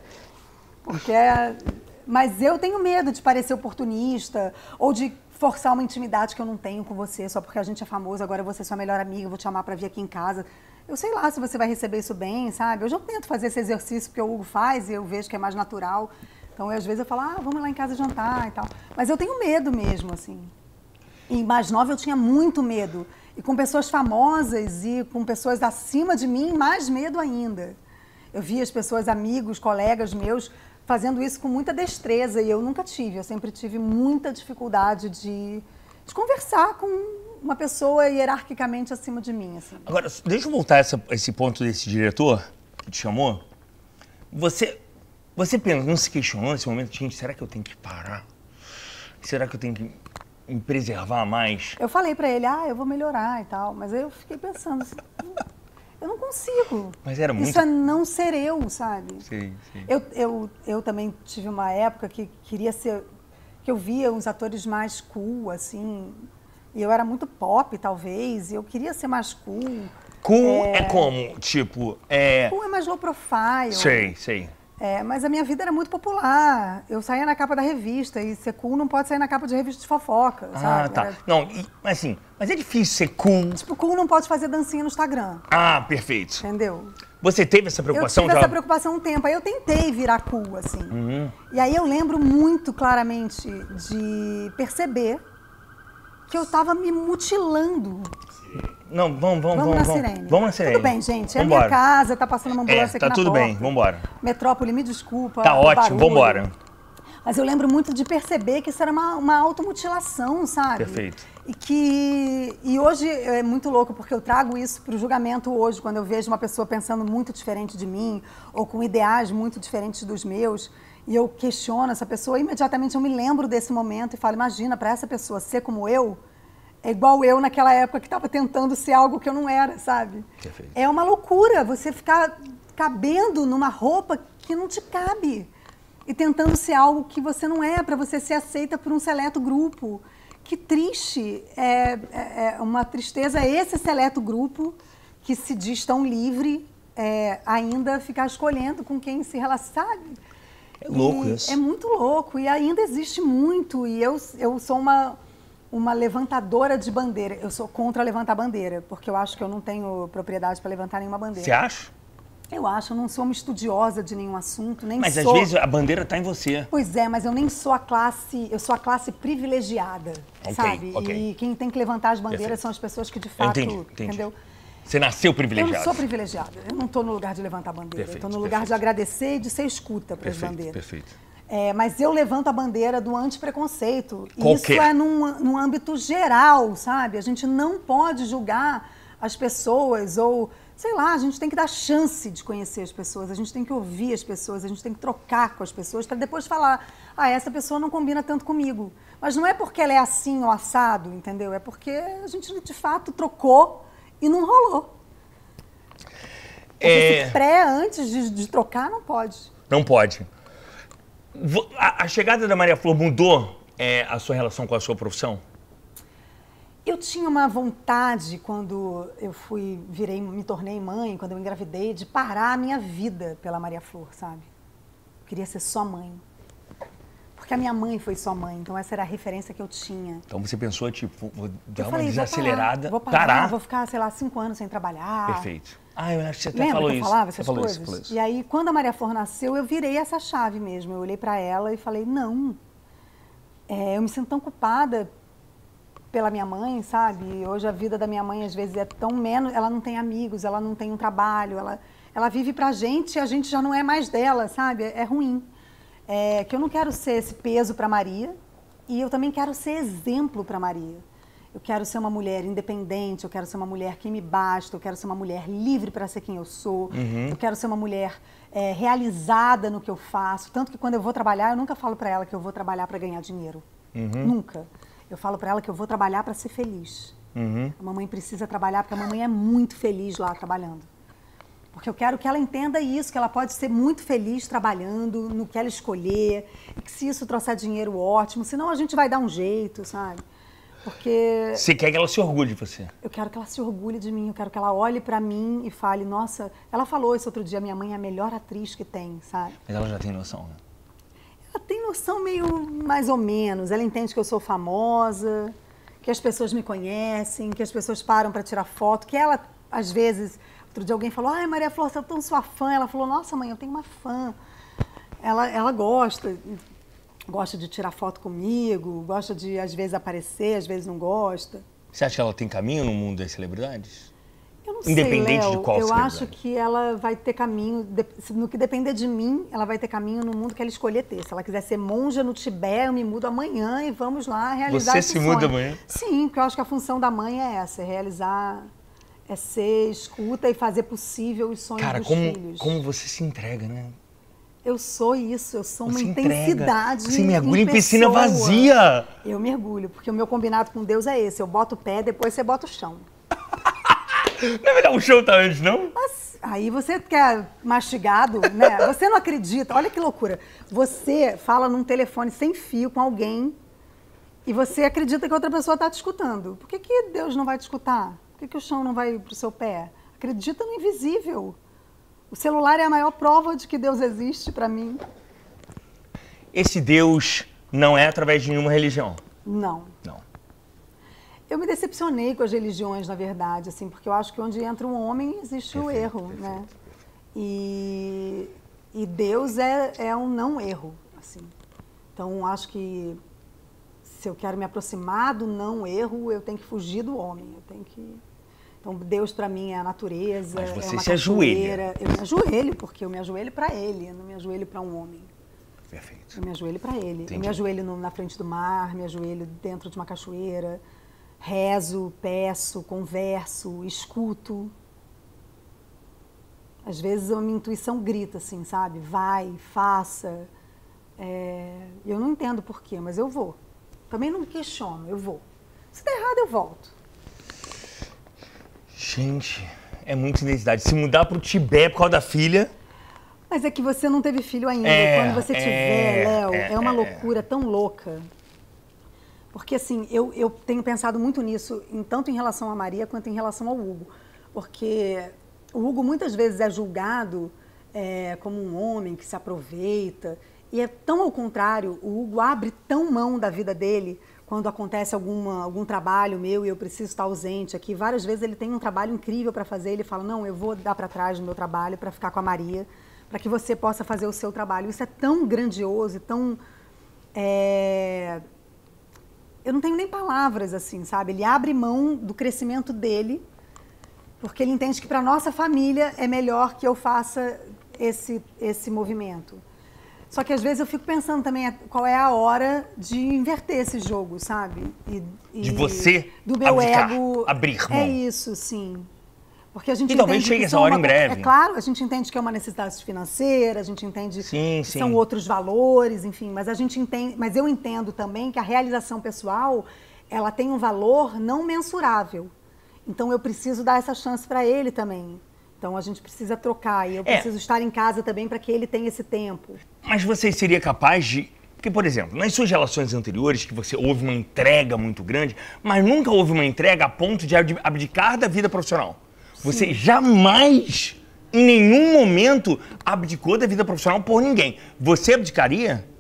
Speaker 2: Mas eu tenho medo de parecer oportunista ou de forçar uma intimidade que eu não tenho com você só porque a gente é famoso, agora eu vou ser sua melhor amiga, eu vou te chamar pra vir aqui em casa. Eu sei lá se você vai receber isso bem, sabe? Eu já tento fazer esse exercício que o Hugo faz e eu vejo que é mais natural. Então, às vezes eu falo, vamos lá em casa jantar e tal. Mas eu tenho medo mesmo, assim. E mais nova eu tinha muito medo. E com pessoas famosas e com pessoas acima de mim, mais medo ainda. Eu via as pessoas, amigos, colegas meus, fazendo isso com muita destreza e eu nunca tive. Eu sempre tive muita dificuldade de conversar com uma pessoa hierarquicamente acima de mim. Assim.
Speaker 1: Agora, deixa eu voltar a esse ponto desse diretor que te chamou. Você pensa, não se questionou nesse momento, gente, será que eu tenho que parar? Será que eu tenho que me preservar mais?
Speaker 2: Eu falei pra ele, eu vou melhorar e tal, mas aí eu fiquei pensando assim, eu não consigo.
Speaker 1: Mas era muito...
Speaker 2: Isso é não ser eu, sabe?
Speaker 1: Sim.
Speaker 2: Eu também tive uma época que queria ser, que eu via uns atores mais cool, assim, e eu era muito pop, talvez, e eu queria ser mais cool.
Speaker 1: Cool é como? Tipo,
Speaker 2: Cool é mais low profile.
Speaker 1: Sei.
Speaker 2: Mas a minha vida era muito popular. Eu saía na capa da revista e ser cool não pode sair na capa de revista de fofoca, sabe?
Speaker 1: Tá. Não, mas é difícil ser cool.
Speaker 2: Tipo, cool não pode fazer dancinha no Instagram.
Speaker 1: Perfeito.
Speaker 2: Entendeu?
Speaker 1: Você teve essa preocupação?
Speaker 2: Eu tive essa preocupação um tempo. Aí eu tentei virar cool, assim. E aí eu lembro muito claramente de perceber que eu tava me mutilando.
Speaker 1: Não, vamos
Speaker 2: na Sirene.
Speaker 1: Vamos na Sirene.
Speaker 2: Tudo bem, gente. É a minha casa, tá passando uma ambulância aqui na porta.
Speaker 1: Tá tudo bem, vambora.
Speaker 2: Metrópole, me desculpa.
Speaker 1: Tá ótimo,
Speaker 2: barulho.
Speaker 1: vambora.
Speaker 2: Mas eu lembro muito de perceber que isso era uma automutilação, sabe?
Speaker 1: Perfeito.
Speaker 2: E hoje é muito louco, porque eu trago isso pro julgamento hoje, quando eu vejo uma pessoa pensando muito diferente de mim, ou com ideais muito diferentes dos meus, e eu questiono essa pessoa, imediatamente eu me lembro desse momento e falo, imagina, para essa pessoa ser como eu, é igual eu naquela época que estava tentando ser algo que eu não era, sabe?
Speaker 1: Perfeito.
Speaker 2: É uma loucura você ficar cabendo numa roupa que não te cabe e tentando ser algo que você não é, para você ser aceita por um seleto grupo. Que triste, é uma tristeza esse seleto grupo que se diz tão livre ainda ficar escolhendo com quem se relaciona.
Speaker 1: É louco isso.
Speaker 2: É muito louco e ainda existe muito e eu sou uma levantadora de bandeira. Eu sou contra levantar bandeira, porque eu acho que eu não tenho propriedade para levantar nenhuma bandeira.
Speaker 1: Você acha?
Speaker 2: Eu acho, eu não sou uma estudiosa de nenhum assunto, nem
Speaker 1: mas
Speaker 2: sou...
Speaker 1: Mas às vezes a bandeira está em você.
Speaker 2: Pois é, mas eu nem sou eu sou a classe privilegiada, sabe?
Speaker 1: Okay.
Speaker 2: E quem tem que levantar as bandeiras
Speaker 1: Perfeito.
Speaker 2: São as pessoas que de fato,
Speaker 1: entendi.
Speaker 2: Entendeu?
Speaker 1: Você nasceu privilegiada.
Speaker 2: Eu não sou privilegiada, eu não estou no lugar de levantar bandeira,
Speaker 1: Perfeito,
Speaker 2: eu estou no lugar de agradecer e de ser escuta para as bandeiras.
Speaker 1: Perfeito.
Speaker 2: Mas eu levanto a bandeira do antipreconceito. E
Speaker 1: Qualquer.
Speaker 2: isso é num âmbito geral, sabe? A gente não pode julgar as pessoas ou, sei lá, a gente tem que dar chance de conhecer as pessoas, a gente tem que ouvir as pessoas, a gente tem que trocar com as pessoas para depois falar, essa pessoa não combina tanto comigo. Mas não é porque ela é assim ou assado, entendeu? É porque a gente de fato trocou e não rolou. Porque esse pré antes de trocar não pode.
Speaker 1: Não pode. A chegada da Maria Flor mudou a sua relação com a sua profissão?
Speaker 2: Eu tinha uma vontade, quando eu me tornei mãe, quando eu engravidei, de parar a minha vida pela Maria Flor, sabe? Eu queria ser só mãe. Porque a minha mãe foi só mãe, então essa era a referência que eu tinha.
Speaker 1: Então você pensou, tipo, vou dar
Speaker 2: Eu
Speaker 1: uma
Speaker 2: falei,
Speaker 1: desacelerada,
Speaker 2: vou parar, vou ficar, sei lá, 5 anos sem trabalhar.
Speaker 1: Perfeito. Ah, eu acho que você até
Speaker 2: Lembra
Speaker 1: falou
Speaker 2: que eu
Speaker 1: isso.
Speaker 2: falava
Speaker 1: Você
Speaker 2: essas
Speaker 1: falou
Speaker 2: coisas?
Speaker 1: isso, falou isso.
Speaker 2: E aí, quando a Maria Flor nasceu, eu virei essa chave mesmo. Eu olhei pra ela e falei, não, eu me sinto tão culpada pela minha mãe, sabe? Hoje a vida da minha mãe, às vezes, é tão menos... Ela não tem amigos, ela não tem um trabalho, ela vive pra gente e a gente já não é mais dela, sabe? É ruim. Que eu não quero ser esse peso pra Maria e eu também quero ser exemplo pra Maria. Eu quero ser uma mulher independente, eu quero ser uma mulher que me basta, eu quero ser uma mulher livre para ser quem eu sou, eu quero ser uma mulher realizada no que eu faço. Tanto que quando eu vou trabalhar, eu nunca falo para ela que eu vou trabalhar para ganhar dinheiro. Nunca. Eu falo para ela que eu vou trabalhar para ser feliz. A mamãe precisa trabalhar porque a mamãe é muito feliz lá trabalhando. Porque eu quero que ela entenda isso, que ela pode ser muito feliz trabalhando no que ela escolher, e que se isso trouxer dinheiro, ótimo, senão a gente vai dar um jeito, sabe? Porque...
Speaker 1: Você quer que ela se orgulhe de você?
Speaker 2: Eu quero que ela se orgulhe de mim, eu quero que ela olhe pra mim e fale, nossa... Ela falou isso outro dia, minha mãe é a melhor atriz que tem, sabe?
Speaker 1: Mas ela já tem noção, né?
Speaker 2: Ela tem noção meio mais ou menos, ela entende que eu sou famosa, que as pessoas me conhecem, que as pessoas param pra tirar foto, que ela, às vezes... Outro dia alguém falou, ai Maria Flor, eu sou tão sua fã. Ela falou, nossa mãe, eu tenho uma fã. Ela gosta de tirar foto comigo, gosta de, às vezes, aparecer, às vezes não gosta.
Speaker 1: Você acha que ela tem caminho no mundo das celebridades?
Speaker 2: Eu não sei,
Speaker 1: Independente
Speaker 2: Léo,
Speaker 1: de qual
Speaker 2: eu
Speaker 1: celebridade.
Speaker 2: acho que ela vai ter caminho, no que depender de mim, ela vai ter caminho no mundo que ela escolher ter. Se ela quiser ser monja no Tibete, eu me mudo amanhã e vamos lá realizar
Speaker 1: Você
Speaker 2: esse
Speaker 1: se
Speaker 2: sonho.
Speaker 1: muda amanhã?
Speaker 2: Sim, porque eu acho que a função da mãe é essa, é realizar, é ser escuta e fazer possível os sonhos
Speaker 1: Cara,
Speaker 2: dos filhos.
Speaker 1: como você se entrega, né?
Speaker 2: Eu sou isso, eu sou uma
Speaker 1: Você
Speaker 2: intensidade.
Speaker 1: Você mergulha em piscina
Speaker 2: pessoa.
Speaker 1: vazia.
Speaker 2: Eu mergulho, porque o meu combinado com Deus é esse. Eu boto o pé, depois você bota o chão.
Speaker 1: Não é melhor o show tá antes, não?
Speaker 2: Mas aí você quer mastigado, né? Você não acredita, olha que loucura. Você fala num telefone sem fio com alguém e você acredita que outra pessoa está te escutando. Por que Deus não vai te escutar? Por que o chão não vai pro seu pé? Acredita no invisível. O celular é a maior prova de que Deus existe para mim.
Speaker 1: Esse Deus não é através de nenhuma religião?
Speaker 2: Não.
Speaker 1: Não.
Speaker 2: Eu me decepcionei com as religiões, na verdade, assim, porque eu acho que onde entra um homem existe o erro, né? E Deus é um não erro, assim. Então, acho que se eu quero me aproximar do não erro, eu tenho que fugir do homem, eu tenho que... Então, Deus para mim é a natureza,
Speaker 1: Mas você
Speaker 2: é uma
Speaker 1: se ajoelha.
Speaker 2: Eu me ajoelho, porque eu me ajoelho para Ele, eu não me ajoelho para um homem.
Speaker 1: Perfeito.
Speaker 2: Eu me ajoelho para Ele.
Speaker 1: Entendi.
Speaker 2: Eu me ajoelho na frente do mar, me ajoelho dentro de uma cachoeira, rezo, peço, converso, escuto. Às vezes a minha intuição grita assim, sabe? Vai, faça. Eu não entendo por quê, mas eu vou. Também não questiono, eu vou. Se der errado, eu volto.
Speaker 1: Gente, é muita identidade. Se mudar pro Tibete por causa da filha...
Speaker 2: Mas é que você não teve filho ainda. Quando você tiver, Léo, é uma loucura tão louca. Porque, assim, eu tenho pensado muito nisso, tanto em relação a Maria quanto em relação ao Hugo. Porque o Hugo muitas vezes é julgado como um homem que se aproveita. E é tão ao contrário, o Hugo abre tão mão da vida dele quando acontece algum trabalho meu e eu preciso estar ausente aqui. Várias vezes ele tem um trabalho incrível para fazer, ele fala, não, eu vou dar para trás no meu trabalho para ficar com a Maria, para que você possa fazer o seu trabalho. Isso é tão grandioso, tão... Eu não tenho nem palavras, assim, sabe? Ele abre mão do crescimento dele, porque ele entende que para nossa família é melhor que eu faça esse movimento. Só que às vezes eu fico pensando também qual é a hora de inverter esse jogo, sabe?
Speaker 1: De você
Speaker 2: do meu
Speaker 1: abdicar,
Speaker 2: ego.
Speaker 1: abrir mão.
Speaker 2: É isso, sim. Porque a gente
Speaker 1: E talvez
Speaker 2: entende
Speaker 1: chegue
Speaker 2: que
Speaker 1: essa
Speaker 2: são
Speaker 1: hora em breve.
Speaker 2: É claro, a gente entende que é uma necessidade financeira, a gente entende
Speaker 1: Sim,
Speaker 2: que
Speaker 1: sim.
Speaker 2: são outros valores, enfim, mas eu entendo também que a realização pessoal, ela tem um valor não mensurável. Então eu preciso dar essa chance para ele também. Então a gente precisa trocar e eu preciso estar em casa também para que ele tenha esse tempo.
Speaker 1: Mas você seria capaz de... Porque, por exemplo, nas suas relações anteriores, que você houve uma entrega muito grande, mas nunca houve uma entrega a ponto de abdicar da vida profissional. Sim. Você jamais, em nenhum momento, abdicou da vida profissional por ninguém. Você abdicaria?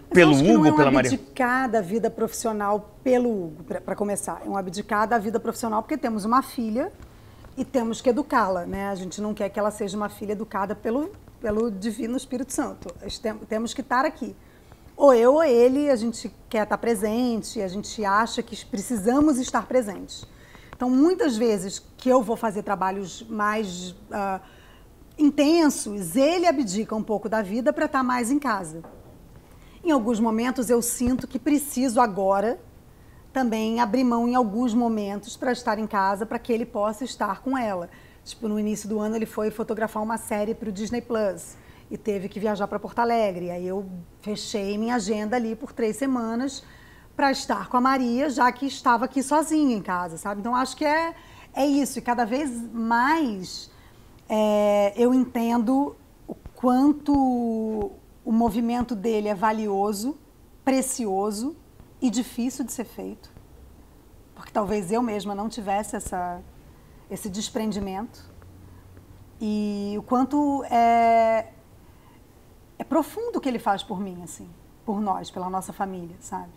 Speaker 1: Pelo
Speaker 2: eu acho que
Speaker 1: Hugo
Speaker 2: não é
Speaker 1: ou pela
Speaker 2: um
Speaker 1: Maria?
Speaker 2: abdicar da vida profissional pelo Hugo, para começar. É um abdicar da vida profissional porque temos uma filha e temos que educá-la, né? A gente não quer que ela seja uma filha educada pelo Divino Espírito Santo. Temos que estar aqui. Ou eu ou ele, a gente quer estar presente, a gente acha que precisamos estar presentes. Então, muitas vezes que eu vou fazer trabalhos mais intensos, ele abdica um pouco da vida para estar mais em casa. Em alguns momentos eu sinto que preciso agora também abrir mão em alguns momentos para estar em casa, para que ele possa estar com ela. Tipo, no início do ano ele foi fotografar uma série para o Disney Plus e teve que viajar para Porto Alegre. Aí eu fechei minha agenda ali por 3 semanas para estar com a Maria, já que estava aqui sozinha em casa, sabe? Então acho que é isso. E cada vez mais eu entendo o quanto o movimento dele é valioso, precioso e difícil de ser feito. Porque talvez eu mesma não tivesse esse desprendimento. E o quanto é profundo o que ele faz por mim, assim, por nós, pela nossa família, sabe?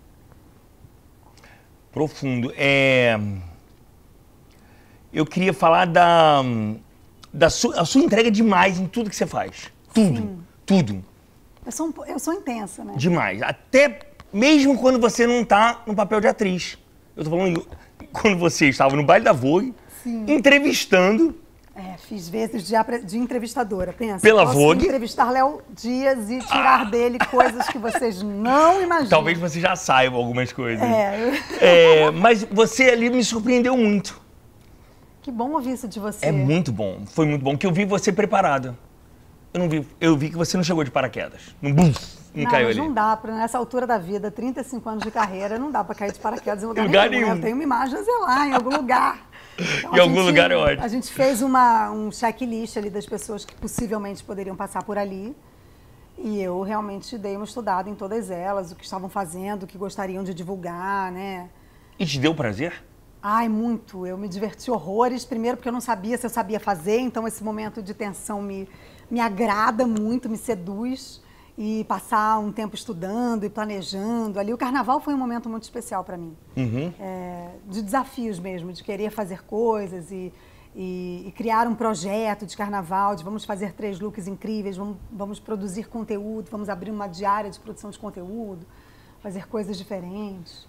Speaker 1: Profundo. Eu queria falar a sua entrega demais em tudo que você faz. Tudo. Sim. Tudo.
Speaker 2: Eu sou intensa, né?
Speaker 1: Demais. Até mesmo quando você não tá no papel de atriz. Eu tô falando quando você estava no baile da Vogue, sim, entrevistando.
Speaker 2: Fiz vezes de entrevistadora, pensa.
Speaker 1: Pela
Speaker 2: Posso
Speaker 1: Vogue.
Speaker 2: Entrevistar Léo Dias e tirar dele coisas que vocês não imaginam.
Speaker 1: Talvez você já saiba algumas coisas. Mas você ali me surpreendeu muito.
Speaker 2: Que bom ouvir isso de você.
Speaker 1: É muito bom, foi muito bom, que eu vi você preparada. Eu vi que você não chegou de paraquedas. Não caiu ali.
Speaker 2: Não dá, nessa altura da vida, 35 anos de carreira, não dá pra cair de paraquedas em lugar nenhum. Né? Eu tenho uma imagem, sei lá, em algum lugar. Então,
Speaker 1: em algum lugar é ótimo.
Speaker 2: A gente fez um checklist ali das pessoas que possivelmente poderiam passar por ali. E eu realmente dei uma estudada em todas elas, o que estavam fazendo, o que gostariam de divulgar, né?
Speaker 1: E te deu prazer?
Speaker 2: Ai, muito. Eu me diverti horrores. Primeiro porque eu não sabia se eu sabia fazer, então esse momento de tensão me agrada muito, me seduz. E passar um tempo estudando e planejando. Ali o carnaval foi um momento muito especial para mim.
Speaker 1: Uhum.
Speaker 2: De desafios mesmo, de querer fazer coisas e criar um projeto de carnaval, de vamos fazer 3 looks incríveis, vamos produzir conteúdo, vamos abrir uma diária de produção de conteúdo, fazer coisas diferentes.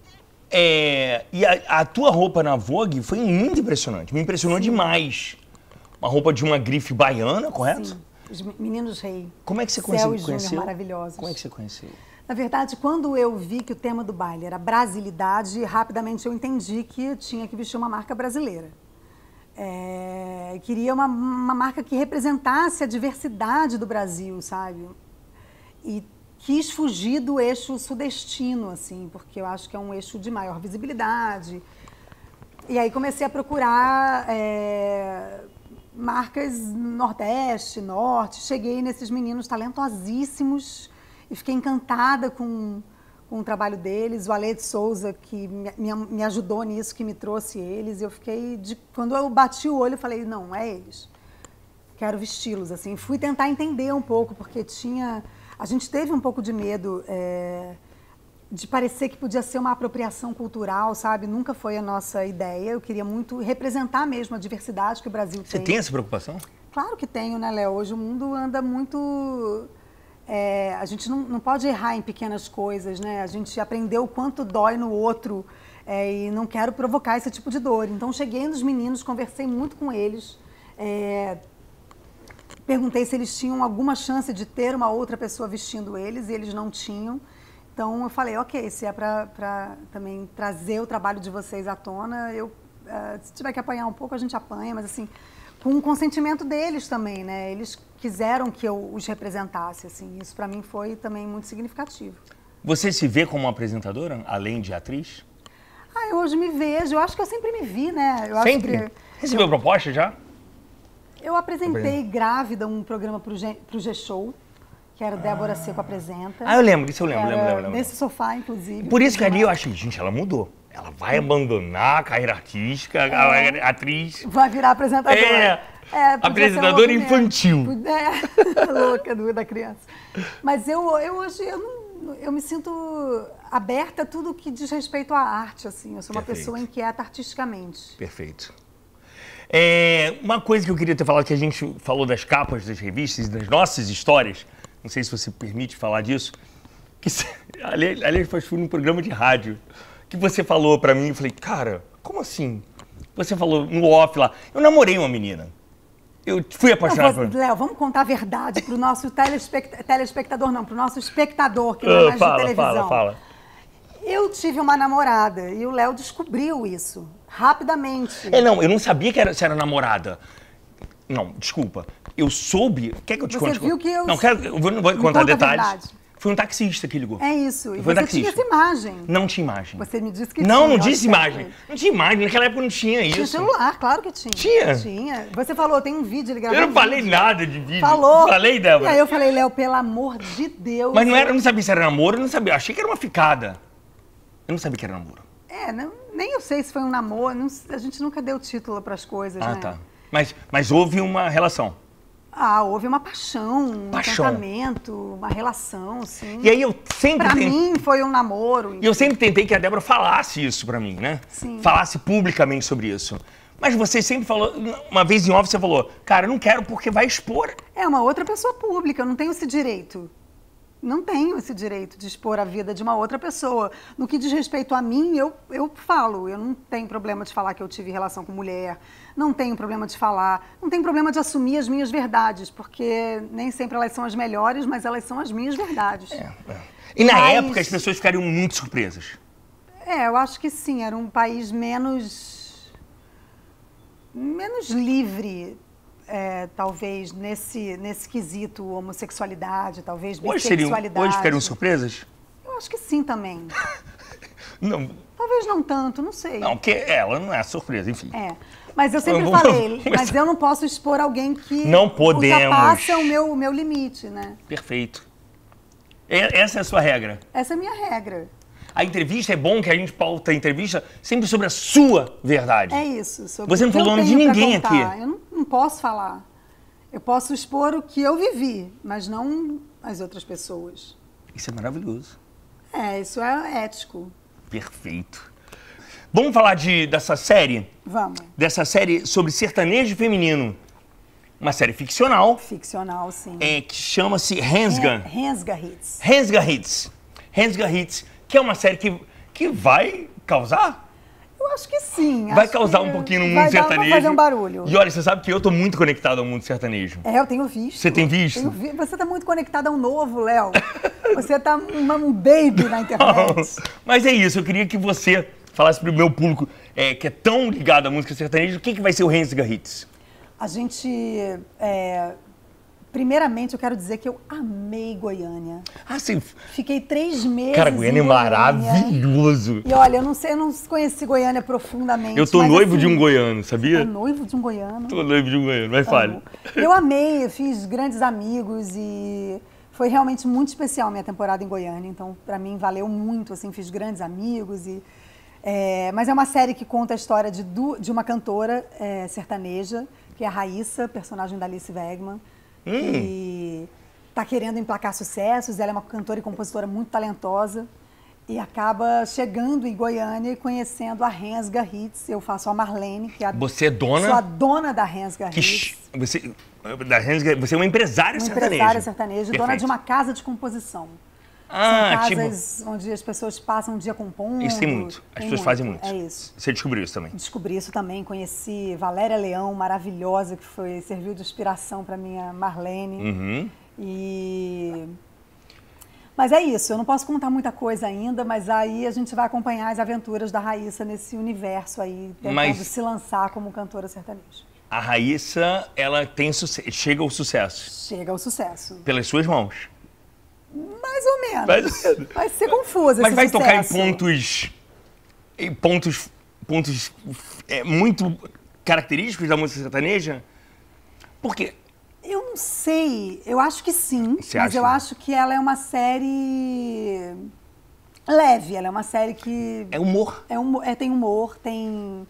Speaker 1: E a tua roupa na Vogue foi muito impressionante, me impressionou demais. Uma roupa de uma grife baiana, correto?
Speaker 2: Sim. Os Meninos Rei.
Speaker 1: Como é que você
Speaker 2: conheceu?
Speaker 1: Maravilhosos. Como é que você conheceu?
Speaker 2: Na verdade, quando eu vi que o tema do baile era brasilidade, rapidamente eu entendi que tinha que vestir uma marca brasileira. Queria uma marca que representasse a diversidade do Brasil, sabe? E quis fugir do eixo sudestino, assim, porque eu acho que é um eixo de maior visibilidade. E aí comecei a procurar marcas Nordeste, Norte. Cheguei nesses meninos talentosíssimos e fiquei encantada com o trabalho deles. O Ale de Souza, que me ajudou nisso, que me trouxe eles. Eu fiquei, quando eu bati o olho, eu falei, não, é eles. Quero vesti-los, assim. Fui tentar entender um pouco, porque a gente teve um pouco de medo de parecer que podia ser uma apropriação cultural, sabe? Nunca foi a nossa ideia. Eu queria muito representar mesmo a diversidade que o Brasil tem.
Speaker 1: Você tem essa preocupação?
Speaker 2: Claro que tenho, né, Léo? Hoje o mundo anda muito... a gente não pode errar em pequenas coisas, né? A gente aprendeu o quanto dói no outro e não quero provocar esse tipo de dor. Então, cheguei nos meninos, conversei muito com eles, perguntei se eles tinham alguma chance de ter uma outra pessoa vestindo eles, e eles não tinham. Então, eu falei, ok, se é para também trazer o trabalho de vocês à tona, se tiver que apanhar um pouco, a gente apanha, mas assim, com o consentimento deles também, né? Eles quiseram que eu os representasse, assim. Isso para mim foi também muito significativo.
Speaker 1: Você se vê como uma apresentadora, além de atriz?
Speaker 2: Eu hoje me vejo, eu acho que eu sempre me vi, né?
Speaker 1: Sempre? Recebeu proposta já?
Speaker 2: Eu apresentei grávida um programa pro G-Show, que era Débora Seco Apresenta.
Speaker 1: Eu lembro, isso eu lembro.
Speaker 2: Nesse sofá, inclusive.
Speaker 1: Por isso que ali eu achei, gente, ela mudou. Ela vai abandonar a carreira artística, a atriz.
Speaker 2: Vai virar apresentadora.
Speaker 1: Apresentadora infantil.
Speaker 2: Louca da criança. Mas eu hoje, eu me sinto aberta a tudo que diz respeito à arte, assim. Eu sou uma
Speaker 1: Perfeito.
Speaker 2: pessoa inquieta artisticamente.
Speaker 1: Perfeito. Uma coisa que eu queria ter falado, que a gente falou das capas das revistas e das nossas histórias, não sei se você permite falar disso, que aliás, foi num programa de rádio, que você falou pra mim, eu falei, cara, como assim? Você falou no off lá, eu namorei uma menina. Eu fui apaixonado por ela.
Speaker 2: Léo, vamos contar a verdade pro nosso telespectador, não, pro nosso espectador, que não é mais de televisão.
Speaker 1: Fala.
Speaker 2: Eu tive uma namorada e o Léo descobriu isso rapidamente.
Speaker 1: Não, eu não sabia se era namorada. Não, desculpa. Eu soube. Quer que eu te conte?
Speaker 2: Você viu que eu...
Speaker 1: Não, não vou contar detalhes. Foi um taxista que ligou.
Speaker 2: É isso. E
Speaker 1: Foi
Speaker 2: você
Speaker 1: taxista.
Speaker 2: tinha essa imagem.
Speaker 1: Não tinha imagem.
Speaker 2: Você me disse que
Speaker 1: não,
Speaker 2: tinha.
Speaker 1: Não disse imagem. Não tinha imagem. Naquela época não tinha isso.
Speaker 2: Tinha celular, claro que tinha.
Speaker 1: Tinha?
Speaker 2: Tinha. Você falou, tem um vídeo, ele gravou.
Speaker 1: Eu não falei nada de vídeo.
Speaker 2: Falou.
Speaker 1: Falei, Débora.
Speaker 2: E aí eu falei, Léo, pelo amor de Deus.
Speaker 1: Mas não era, eu não sabia se era namoro, eu não sabia. Eu achei que era uma ficada. Eu não sabia que era namoro.
Speaker 2: Nem eu sei se foi um namoro. A gente nunca deu título para as coisas, né?
Speaker 1: Tá. Mas houve uma relação.
Speaker 2: Houve uma paixão, um encantamento, uma relação, sim.
Speaker 1: E aí eu sempre...
Speaker 2: Pra mim foi um namoro.
Speaker 1: E eu sempre tentei que a Débora falasse isso pra mim, né?
Speaker 2: Sim.
Speaker 1: Falasse publicamente sobre isso. Mas você sempre falou, uma vez em off você falou, cara, eu não quero porque vai expor.
Speaker 2: É uma outra pessoa pública, eu não tenho esse direito. Não tenho esse direito de expor a vida de uma outra pessoa. No que diz respeito a mim, eu falo. Eu não tenho problema de falar que eu tive relação com mulher. Não tenho problema de falar. Não tenho problema de assumir as minhas verdades, porque nem sempre elas são as melhores, mas elas são as minhas verdades.
Speaker 1: E na época as pessoas ficariam muito surpresas.
Speaker 2: Eu acho que sim. Era um país menos livre. Talvez nesse quesito homossexualidade, talvez bissexualidade.
Speaker 1: Hoje ficariam surpresas?
Speaker 2: Eu acho que sim também.
Speaker 1: Não.
Speaker 2: Talvez não tanto, não sei.
Speaker 1: Não, porque ela não é surpresa, enfim.
Speaker 2: Mas eu sempre falei, mas eu não posso expor alguém que
Speaker 1: não podemos.
Speaker 2: Ultrapassa o meu limite, né?
Speaker 1: Perfeito. Essa é a sua regra?
Speaker 2: Essa é a minha regra.
Speaker 1: A entrevista é bom que a gente pauta a entrevista sempre sobre a sua verdade.
Speaker 2: É isso.
Speaker 1: Você não falou nome de ninguém aqui.
Speaker 2: Eu não posso falar. Eu posso expor o que eu vivi, mas não as outras pessoas.
Speaker 1: Isso é maravilhoso.
Speaker 2: Isso é ético.
Speaker 1: Perfeito. Vamos falar dessa série?
Speaker 2: Vamos.
Speaker 1: Dessa série sobre sertanejo feminino. Uma série ficcional.
Speaker 2: Ficcional, sim.
Speaker 1: Que chama-se Rensga.
Speaker 2: Rensga Hits.
Speaker 1: Rensga Hits. Rensga Hits. Que é uma série que vai causar?
Speaker 2: Eu acho que sim.
Speaker 1: Vai causar um pouquinho no mundo sertanejo.
Speaker 2: Vai fazer um barulho.
Speaker 1: E olha, você sabe que eu tô muito conectado ao mundo sertanejo.
Speaker 2: Eu tenho visto.
Speaker 1: Você tem visto?
Speaker 2: Você tá muito conectado ao novo, Léo. Você tá um baby na internet.
Speaker 1: Mas é isso, eu queria que você falasse pro meu público que é tão ligado à música sertaneja, o que vai ser o Rensga Hits?
Speaker 2: A gente... Primeiramente, eu quero dizer que eu amei Goiânia.
Speaker 1: Sim.
Speaker 2: Fiquei 3 meses.
Speaker 1: Cara, Goiânia é maravilhoso.
Speaker 2: E olha, eu não conheci Goiânia profundamente.
Speaker 1: Eu tô noivo de um goiano, sabia?
Speaker 2: Tá noivo de um goiano?
Speaker 1: Tô noivo de um goiano, mas fale.
Speaker 2: Eu amei, eu fiz grandes amigos e foi realmente muito especial minha temporada em Goiânia. Então, pra mim, valeu muito, assim, fiz grandes amigos. Mas é uma série que conta a história de uma cantora sertaneja, que é a Raíssa, personagem da Alice Wegman. E tá querendo emplacar sucessos, ela é uma cantora e compositora muito talentosa e acaba chegando em Goiânia e conhecendo a Rensga Hits. Eu faço a Marlene, que é
Speaker 1: Você é dona?
Speaker 2: Sou a dona da Rensga Hits.
Speaker 1: Você é uma empresária sertaneja.
Speaker 2: Uma empresária sertaneja,
Speaker 1: Perfeito.
Speaker 2: Dona de uma casa de composição. São casas onde as pessoas passam um dia compondo.
Speaker 1: Isso tem muito. As pessoas fazem muito.
Speaker 2: É isso.
Speaker 1: Você descobriu isso também?
Speaker 2: Descobri isso também. Conheci Valéria Leão, maravilhosa, que serviu de inspiração para minha Marlene. Mas é isso. Eu não posso contar muita coisa ainda, mas aí a gente vai acompanhar as aventuras da Raíssa nesse universo aí, tentando se lançar como cantora sertaneja.
Speaker 1: A Raíssa, ela chega ao sucesso.
Speaker 2: Chega ao sucesso.
Speaker 1: Pelas suas mãos.
Speaker 2: Mais ou menos. Vai ser confuso
Speaker 1: Mas
Speaker 2: esse
Speaker 1: vai
Speaker 2: sucesso.
Speaker 1: tocar em pontos muito característicos da música sertaneja? Por quê?
Speaker 2: Eu não sei. Eu acho que sim.
Speaker 1: Você
Speaker 2: mas
Speaker 1: acha?
Speaker 2: Eu acho que ela é uma série leve. Ela é uma série que...
Speaker 1: É humor.
Speaker 2: Tem humor, tem...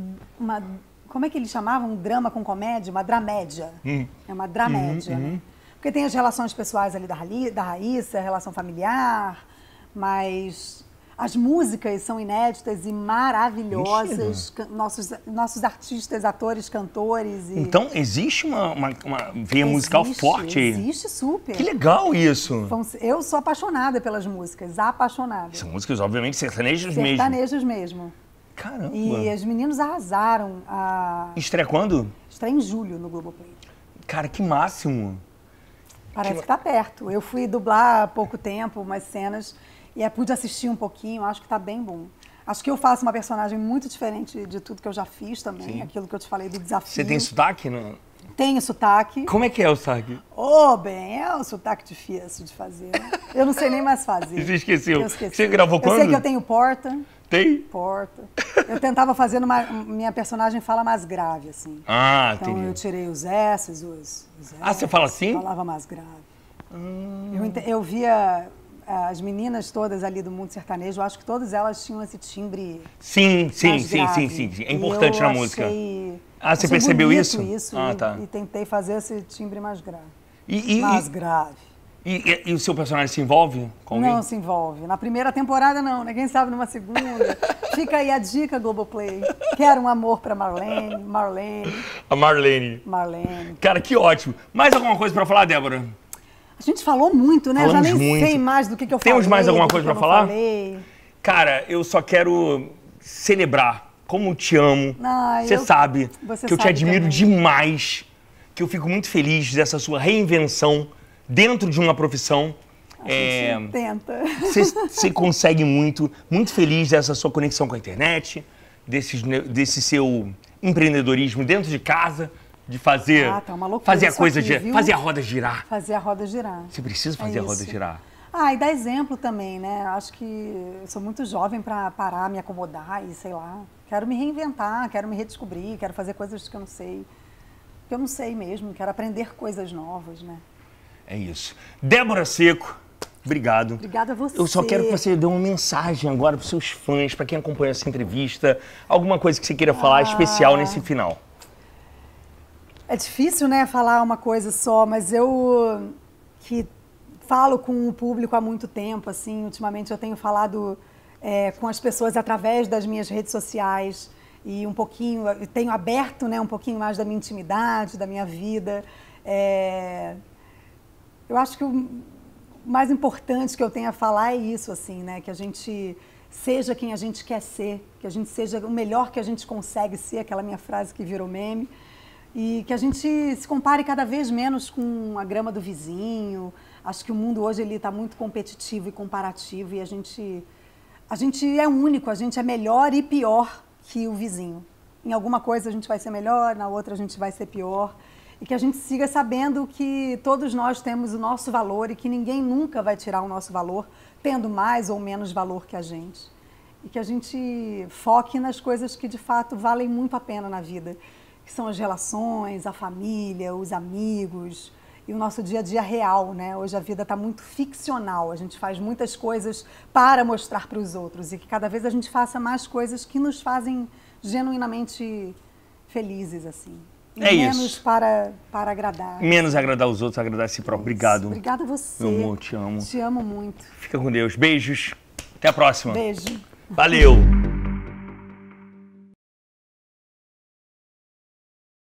Speaker 2: Como é que eles chamavam? Um drama com comédia? Uma dramédia. É uma dramédia, né? Porque tem as relações pessoais ali da Raíssa, a relação familiar, mas as músicas são inéditas e maravilhosas. Nossos artistas, atores, cantores.
Speaker 1: Então, existe uma veia musical forte aí?
Speaker 2: Existe super.
Speaker 1: Que legal isso!
Speaker 2: Eu sou apaixonada pelas músicas, apaixonada.
Speaker 1: São músicas, obviamente, sertanejas mesmo.
Speaker 2: Sertanejas mesmo.
Speaker 1: Caramba!
Speaker 2: E os meninos arrasaram.
Speaker 1: Estreia quando?
Speaker 2: Estreia em julho no Globoplay.
Speaker 1: Cara, que máximo!
Speaker 2: Parece que tá perto. Eu fui dublar há pouco tempo umas cenas e pude assistir um pouquinho, acho que tá bem bom. Acho que eu faço uma personagem muito diferente de tudo que eu já fiz também, Sim. Aquilo que eu te falei do desafio.
Speaker 1: Você tem sotaque? Não?
Speaker 2: Tenho sotaque.
Speaker 1: Como é que é o sotaque?
Speaker 2: Bem, é um sotaque difícil de fazer. Eu não sei nem mais fazer.
Speaker 1: Você esqueceu? Você gravou quando?
Speaker 2: Eu sei que eu tenho porta.
Speaker 1: Tem?
Speaker 2: Porta. Eu tentava fazer minha personagem fala mais grave, assim. Então entendi. Eu tirei os S's, os S's.
Speaker 1: Você fala assim?
Speaker 2: Falava mais grave. Eu via as meninas todas ali do mundo sertanejo, eu acho que todas elas tinham esse timbre. Sim.
Speaker 1: É importante na música. Você percebeu isso?
Speaker 2: Tá. E tentei fazer esse timbre mais grave.
Speaker 1: Mais
Speaker 2: grave.
Speaker 1: E o seu personagem se envolve com alguém?
Speaker 2: Não se envolve. Na primeira temporada, não, né? Quem sabe numa segunda. Fica aí a dica, Globoplay. Quero um amor pra Marlene.
Speaker 1: A Marlene. Cara, que ótimo. Mais alguma coisa pra falar, Débora?
Speaker 2: A gente falou muito, né?
Speaker 1: Falamos
Speaker 2: já nem
Speaker 1: muito.
Speaker 2: sei mais do que eu falei.
Speaker 1: Temos mais alguma coisa pra falar?
Speaker 2: Falei.
Speaker 1: Cara, eu só quero celebrar como te amo. Você sabe que eu te admiro demais. Que eu fico muito feliz dessa sua reinvenção dentro de uma profissão.
Speaker 2: A gente tenta.
Speaker 1: Você consegue muito feliz dessa sua conexão com a internet, desse seu empreendedorismo dentro de casa, de fazer,
Speaker 2: tá uma loucura
Speaker 1: fazer a coisa fazer a roda girar.
Speaker 2: Fazer a roda girar.
Speaker 1: Você precisa fazer a roda girar.
Speaker 2: E dar exemplo também, né? Acho que eu sou muito jovem para parar, me acomodar e sei lá. Quero me reinventar, quero me redescobrir, quero fazer coisas que eu não sei. Que eu não sei mesmo, quero aprender coisas novas, né?
Speaker 1: É isso. Débora Seco, obrigado.
Speaker 2: Obrigada a você.
Speaker 1: Eu só quero que você dê uma mensagem agora para os seus fãs, para quem acompanha essa entrevista, alguma coisa que você queira falar especial nesse final.
Speaker 2: É difícil, né, falar uma coisa só, mas eu que falo com o público há muito tempo, assim, ultimamente eu tenho falado com as pessoas através das minhas redes sociais e tenho aberto, né, um pouquinho mais da minha intimidade, da minha vida. Eu acho que o mais importante que eu tenho a falar é isso, assim, né? Que a gente seja quem a gente quer ser, que a gente seja o melhor que a gente consegue ser, aquela minha frase que virou meme, e que a gente se compare cada vez menos com a grama do vizinho. Acho que o mundo hoje está muito competitivo e comparativo e a gente é único, a gente é melhor e pior que o vizinho. Em alguma coisa a gente vai ser melhor, na outra a gente vai ser pior. E que a gente siga sabendo que todos nós temos o nosso valor e que ninguém nunca vai tirar o nosso valor, tendo mais ou menos valor que a gente. E que a gente foque nas coisas que de fato valem muito a pena na vida, que são as relações, a família, os amigos e o nosso dia a dia real, né? Hoje a vida está muito ficcional, a gente faz muitas coisas para mostrar para os outros e que cada vez a gente faça mais coisas que nos fazem genuinamente felizes, assim. Menos para agradar.
Speaker 1: Menos agradar os outros, agradar a si próprio. Obrigado.
Speaker 2: Obrigada a você.
Speaker 1: Meu amor, te amo.
Speaker 2: Te amo muito.
Speaker 1: Fica com Deus. Beijos. Até a próxima.
Speaker 2: Beijo.
Speaker 1: Valeu.